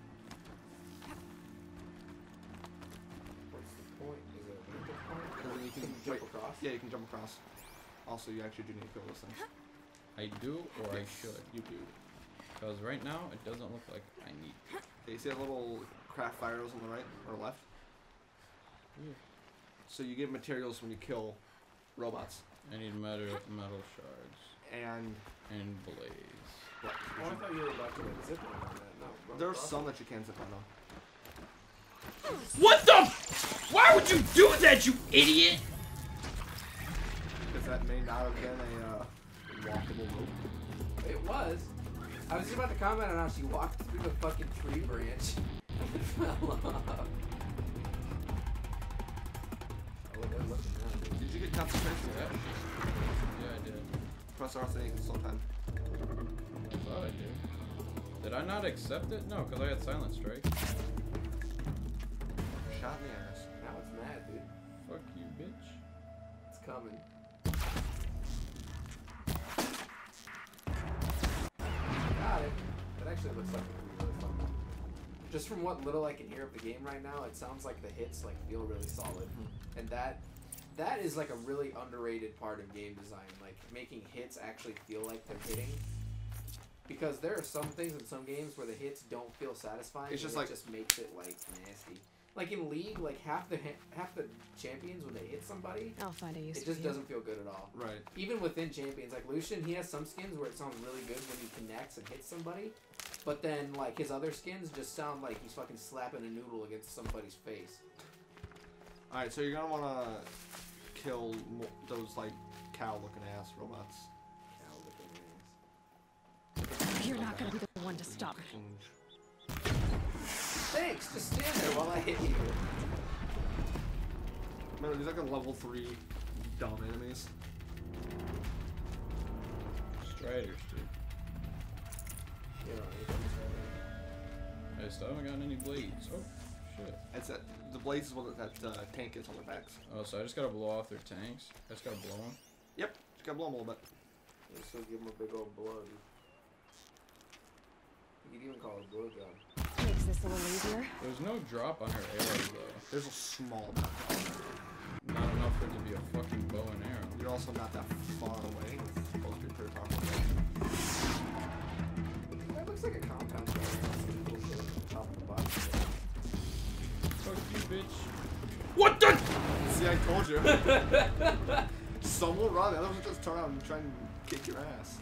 What's the point? Is it a vantage point? Because then you can jump across? Yeah, you can jump across. Also, you actually do need to kill those things. I do, or I Yes, should? You do. Because right now, it doesn't look like I need to. Okay, you see that little craft fire arrows on the right or left? Yeah. So you get materials when you kill robots. I need metal shards. And blaze. Oh, I thought you were about to like zip line on that. No. There's some that you can zip on though. What the? Why would you do that, you idiot? Because that may not have been a walkable rope. It was. I was just about to comment on how she walked through the fucking tree branch and fell off. Oh, they're looking now, dude. Did you get concentration? Yeah, I did. Press R thing sometime. I thought I did. Did I not accept it? No, because I had silent strike. Shot in the ass. Now it's mad, dude. Fuck you, bitch. It's coming. Got it. That actually looks like it would be really fun. Just from what little I can hear of the game right now, it sounds like the hits like feel really solid, and that is like a really underrated part of game design, like making hits actually feel like they're hitting. Because there are some things in some games where the hits don't feel satisfying. It's just and like it just makes it like nasty. Like in League, like half the champions when they hit somebody, I'll find a use it for just you. doesn't feel good at all. Right. Even within champions, like Lucian, he has some skins where it sounds really good when he connects and hits somebody, but then like his other skins just sound like he's fucking slapping a noodle against somebody's face. All right, so you're gonna wanna kill those like cow-looking ass robots. You're not gonna be the one to stop me. Thanks, just stand there while I hit you. Remember, these are like a level 3 dumb enemies. Striders, dude. I still haven't gotten any blades. Oh, shit. It's that the blaze is what that tank is on their backs. Oh, so I just gotta blow off their tanks? I just gotta blow them? Yep, just gotta blow them a little bit. Just gonna give him a big old blow, dude. You could even call it a blow job. Makes this a little easier. There's no drop on her arrows, though. There's a small amount. Not enough for it to be a fucking bow and arrow. You're also not that far away. It's supposed to be pretty far away. That looks like a compound barrier. Cool shit on top of the bottom. Fuck you, bitch. What the? See, I told you. Some will run, the others will just turn around and try and kick your ass.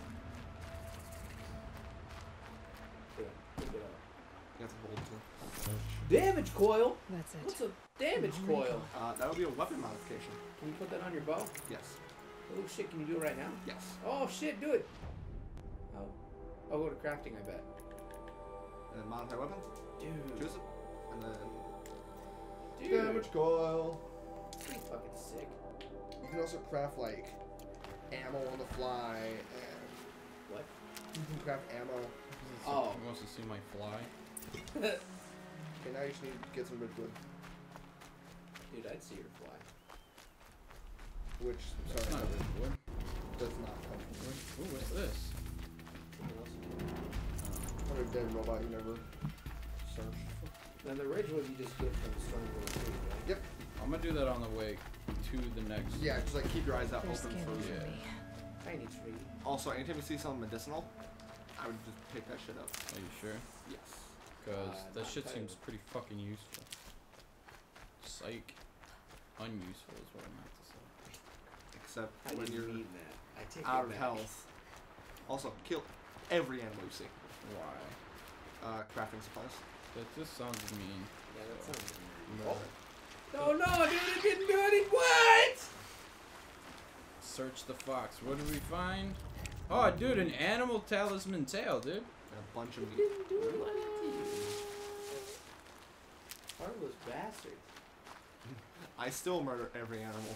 Pick it up. You have to hold too. Damage coil? That's it. What's a damage coil? That would be a weapon modification. Can you put that on your bow? Yes. Oh shit, can you do it right now? Yes. Oh shit, do it! Oh. I'll go to crafting, I bet. And then modify weapon. Dude. Choose it. And then Dude. damage coil. Pretty fucking sick. You can also craft like ammo on the fly and What? you can craft ammo. Oh. He wants to see my fly. Okay, now you just need to get some redwood. Dude, I'd see your fly. Which, That's sorry, not wood. does not come from wood. Ooh, what's this? Something else. 100 dead robot you never searched. Then the ridgewood you just get from Stone Cold Creek, right? Yep. I'm gonna do that on the way to the next. Yeah, just like keep your eyes out They're open scanning for for yeah. me. Tiny tree. Also, anytime you see something medicinal, I would just pick that shit up. Are you sure? Yes. Because that not shit entirely. seems pretty fucking useful. Psych. Unuseful is what I meant to say. Except I when didn't you're mean that. I take out it of back. health. Also, kill every animal you see. Why? Crafting supplies. That just sounds mean. Yeah, that sounds weird. Murder. Oh. No, dude, it didn't do any. What? Search the fox. What did we find? Oh, dude, an animal talisman tail, dude. And a bunch of meat. Didn't do anything to you. Heartless bastard. I still murder every animal.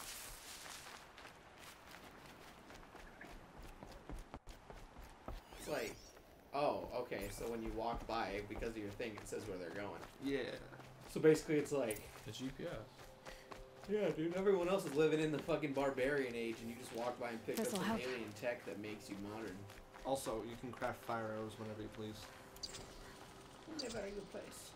It's like, oh, okay, so when you walk by, because of your thing, it says where they're going. Yeah. So basically it's like, The GPS. Yeah, dude. Everyone else is living in the fucking barbarian age, and you just walk by and pick up This'll some help. alien tech that makes you modern. Also, you can craft fire arrows whenever you please. Never a good place.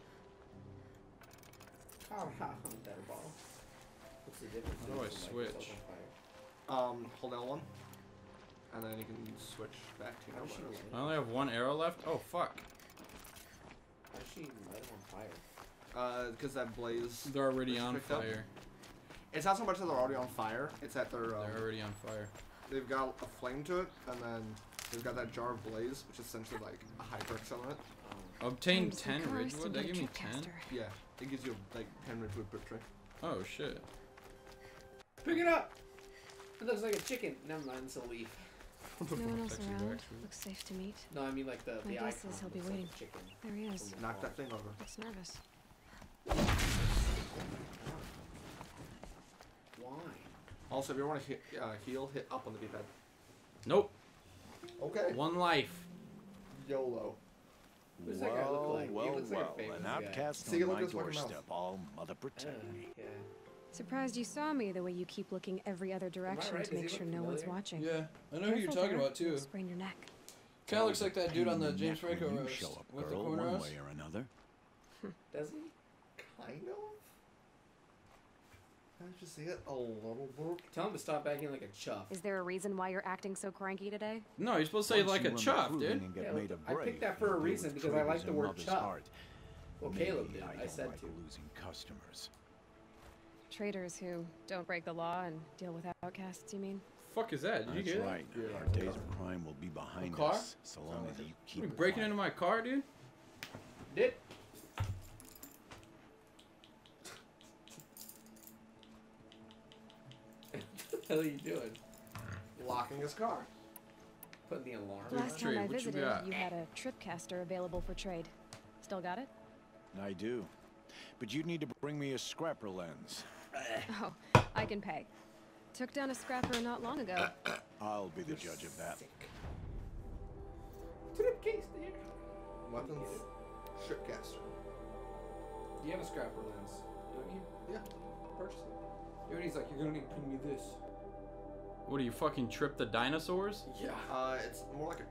Oh, ha, better ball. What's the difference? How do I It's like switch? it's on fire. Hold L1, and then you can switch back to your How's she arrows. light I only have one arrow left. Oh fuck! How's she light them on fire? Because that blaze. They're already that you on picked up. fire. It's not so much that they're already on fire. It's that They're already on fire. they've got a flame to it, and then they've got that jar of blaze, which is essentially like a hyper accelerant. Obtain Time to 10 cursed Ridgewood. and That get a give me trip 10. caster. Yeah, it gives you like 10 Ridgewood per tray. Oh shit. Pick it up! It looks like a chicken. Never mind, it's a leaf. No one else Actually, around. actually. Looks safe to meet. No, I mean like the My icon. guess is he'll be looks like waiting. a chicken. There he is. Knock that thing over. Looks nervous. Why? Also, if you want to heal, hit up on the D-pad. Nope. Okay. One life. YOLO. What does that guy look like? He Well, looks like a well, famous an guy. outcast See, on look my at his fucking mouth. doorstep. All mother protect me. Yeah. Surprised you saw me the way you keep looking every other direction right? to Does make he sure look no one's familiar? watching. Yeah, I know who you're Careful talking there. about too. Sprain your neck. Kind of looks like that dude on the James Neck when Franco you roast show up, with the girl, corner one house. way or another. Does he? Kind of? Can I just see it a little bit? Tell him to stop acting like a chuff. Is there a reason why you're acting so cranky today? No, you're supposed to say Once like you a run chuff, proving dude. and get Yeah, made a I picked brave, that for a you'll do reason what because I like triggers the your word mother's chuff. heart. Well, Me, Caleb did. I I don't said like to. losing customers. Traders who don't break the law and deal with outcasts, you mean? Fuck is that? Did you That's hear right. Yeah. Our days of crime will be behind car? us, so long as you that? keep You breaking quiet. into my car, dude? Did. What the hell are you doing? Locking his car. Putting the alarm. Last trade, time I what you visited, got? you had a trip caster available for trade. Still got it? I do. But you'd need to bring me a scrapper lens. Oh, I can pay. Took down a scrapper not long ago. I'll be the judge of that. Trip case there. Weapons. Shipcaster. You have a scrapper lens, don't you? Yeah. Purchase it. Everybody's like, you're gonna need to bring me this. What do you fucking trip the dinosaurs? Yeah. It's more like a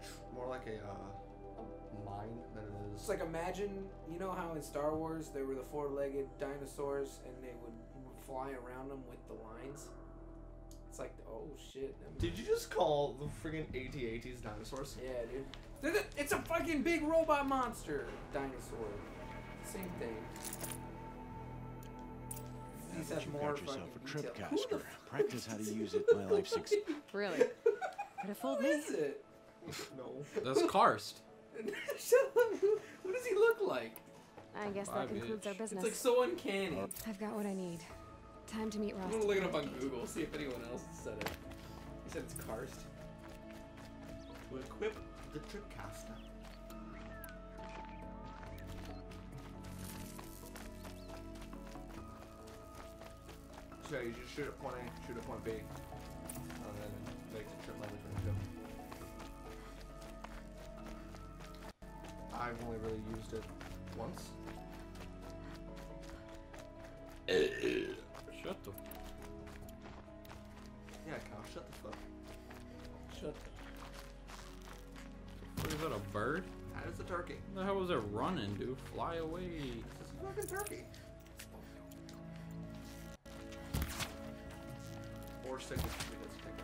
mine than it is. It's like imagine, you know how in Star Wars there were the four-legged dinosaurs and they would fly around them with the lines? It's like, oh shit. Did you just call the friggin' AT-ATs dinosaurs? Yeah, dude. It's a fucking big robot monster dinosaur. Same thing. Now These that have you've more got yourself a fucking trip detail. Who the caster, fuck practice how to is use it? it. My life's Really? Could have fooled Who me. is it? No. That's Karst. Shut up. What does he look like? I guess Bye, that concludes our bitch. business. It's like so uncanny. I've got what I need. Time to meet Ross. I'm gonna look it up on Google, see if anyone else has said it. He said it's karst. To equip the tripcaster. So you just shoot at point A, shoot at point B, and then make the trip line between the two. I've only really used it once. Shut the. Yeah, Kyle, shut the fuck. Shut What is that? A bird? That is a turkey. What the hell was it running, dude? Fly away. This is a fucking turkey. Or stick with me, that's pick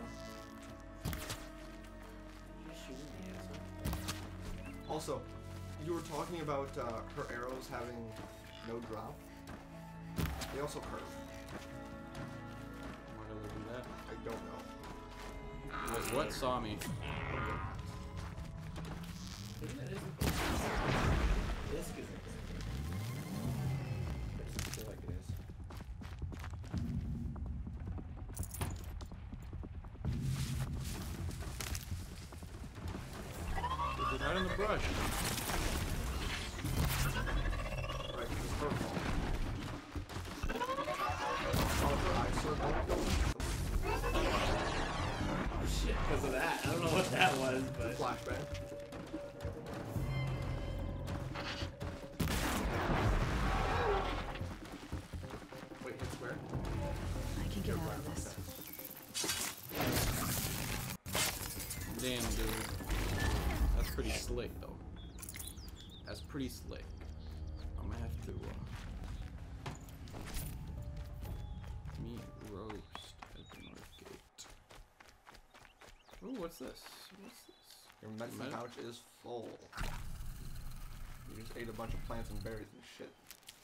one. Also, you were talking about her arrows having no drop. They also curve. Why do they do that? I don't know. Wait, what saw me? This isn't. I just feel like it is. Is it right in the brush? Right, it's purple. Oh, her eye circle. Oh shit, because of that. I don't know what that was, but. Flashbang. Wait, hit square. pretty slick though. That's pretty slick. I'm gonna have to meat roast at the north gate. Ooh, what's this? What's this? Your medicine pouch is full. You just ate a bunch of plants and berries and shit.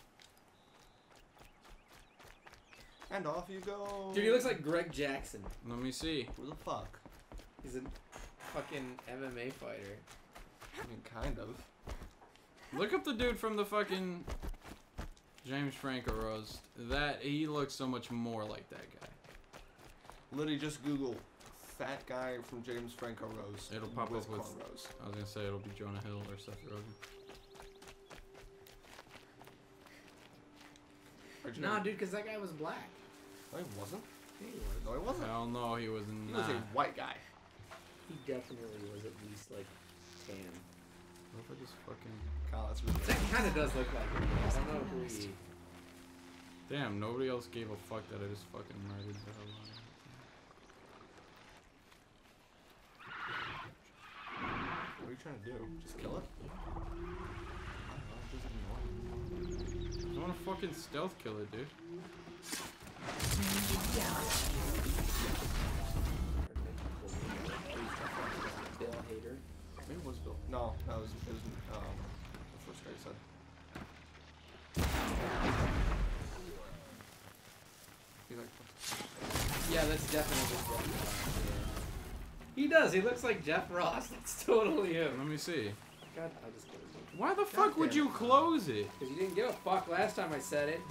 And off you go. Dude, he looks like Greg Jackson. Let me see. Who the fuck? He's a fucking MMA fighter. I mean, kind of. Look up the dude from the fucking James Franco roast. That he looks so much more like that guy. Literally just Google fat guy from James Franco roast. It'll pop up with. cornrows. I was gonna say it'll be Jonah Hill or Seth Rogen. Nah, dude, because that guy was black. No, he wasn't. Yeah, he was. No, he wasn't. Hell no, he was He not. was a white guy. He definitely was at least, like, tan. What if I just fucking... Kyle, that's really That kind of does look like him. I don't know who he... Damn, nobody else gave a fuck that I just fucking murdered the hell out of What are you trying to do? Just kill it? I want to fucking stealth kill it, dude. Bill Hader. Maybe it was Bill. No, that was the first guy you said. He's like, Yeah, that's definitely Jeff Ross. Yeah. He does. He looks like Jeff Ross. That's totally him. Let me see. God, I just closed it. Why the fuck would you close it? Because you didn't give a fuck last time I said it.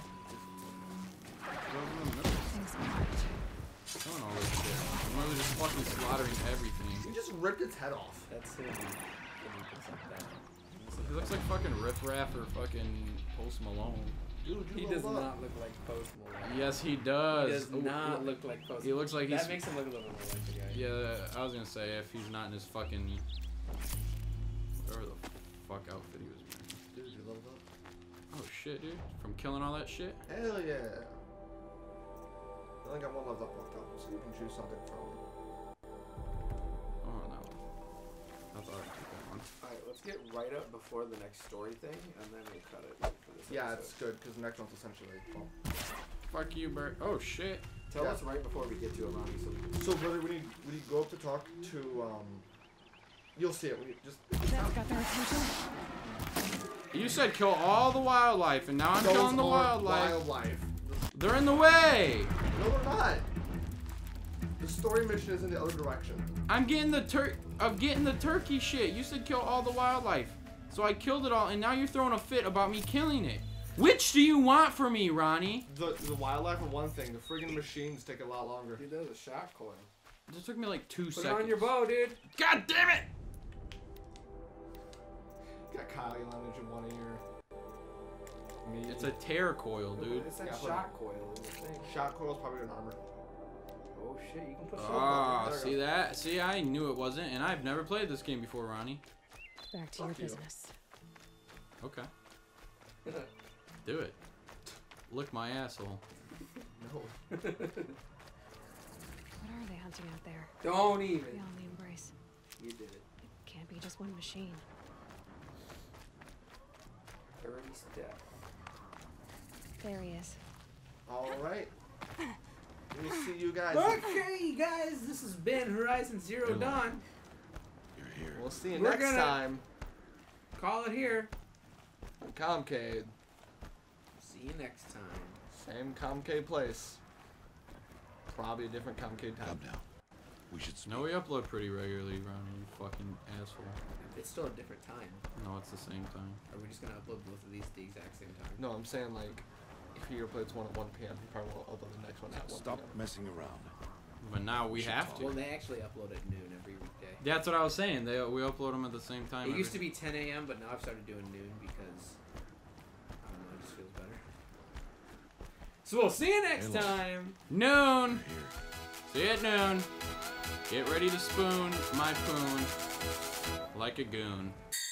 Doing all this shit. I'm really just fucking slaughtering everything. he just ripped its head off. That's him. He looks like fucking Riff Raff or fucking Post Malone. Dude, He does not look like Post Malone. Yes, he does. He does not look like Post Malone. He looks like he's... That makes him look a little more like the guy. Yeah, I was gonna say, if he's not in his fucking... whatever the fuck outfit he was wearing. Dude, you love that? Oh shit, dude. From killing all that shit? Hell yeah. I only got one left up locked up, so you can choose something from. Oh, no. I thought I'd keep that one. Alright, let's get right up before the next story thing, and then we'll cut it for this Yeah, episode. it's good, because the next one's essentially... Well, Fuck you, Bert. Oh shit. Tell us right before we get to it, Ronnie. so brother, we need to go up to talk to, you'll see it. We need just... That's got their attention. You said kill all the wildlife, and now I'm Those killing the aren't wildlife. They're in the way! No, they're not. The story mission is in the other direction. I'm getting the turkey shit. You said kill all the wildlife. So I killed it all, and now you're throwing a fit about me killing it. Which do you want for me, Ronnie? The wildlife are one thing. The friggin' machines take a lot longer. Dude, that was a shot coil. It just took me like 2 seconds. Put it on your bow, dude. God damn it! Got Kyle yelling at you one ear. Me. It's a tear coil, dude. It's that Yeah, shot coil in the thing. Shot coil's probably an armor. Oh shit, you can put Ah, see that? See, I knew it wasn't, and I've never played this game before, Ronnie. Back to your business. Okay. Do it. Lick my asshole. No. What are they hunting out there? Don't even. Beyond the embrace. You did it. It can't be just one machine. 30 steps. There he is. Alright. We'll see you guys. Okay, guys, this has been Horizon Zero Dawn. You're here. We'll see you We're next gonna- time Call it here. on Comcade. See you next time. Same Comcade place. Probably a different Comcade time. Come now. We should speak. No, we upload pretty regularly, Ronnie, you fucking asshole. It's still a different time. No, it's the same time. Are we just gonna upload both of these at the exact same time? No, I'm saying like, if he plays one at 1 p.m., he probably will upload the next one at 1 Stop p.m. messing around. But now we have Well, to. they actually upload at noon every weekday. That's what I was saying. We upload them at the same time. It used to be 10 a.m., but now I've started doing noon because, I don't know, it just feels better. So we'll see you next time. Noon. See you at noon. Get ready to spoon my poon like a goon.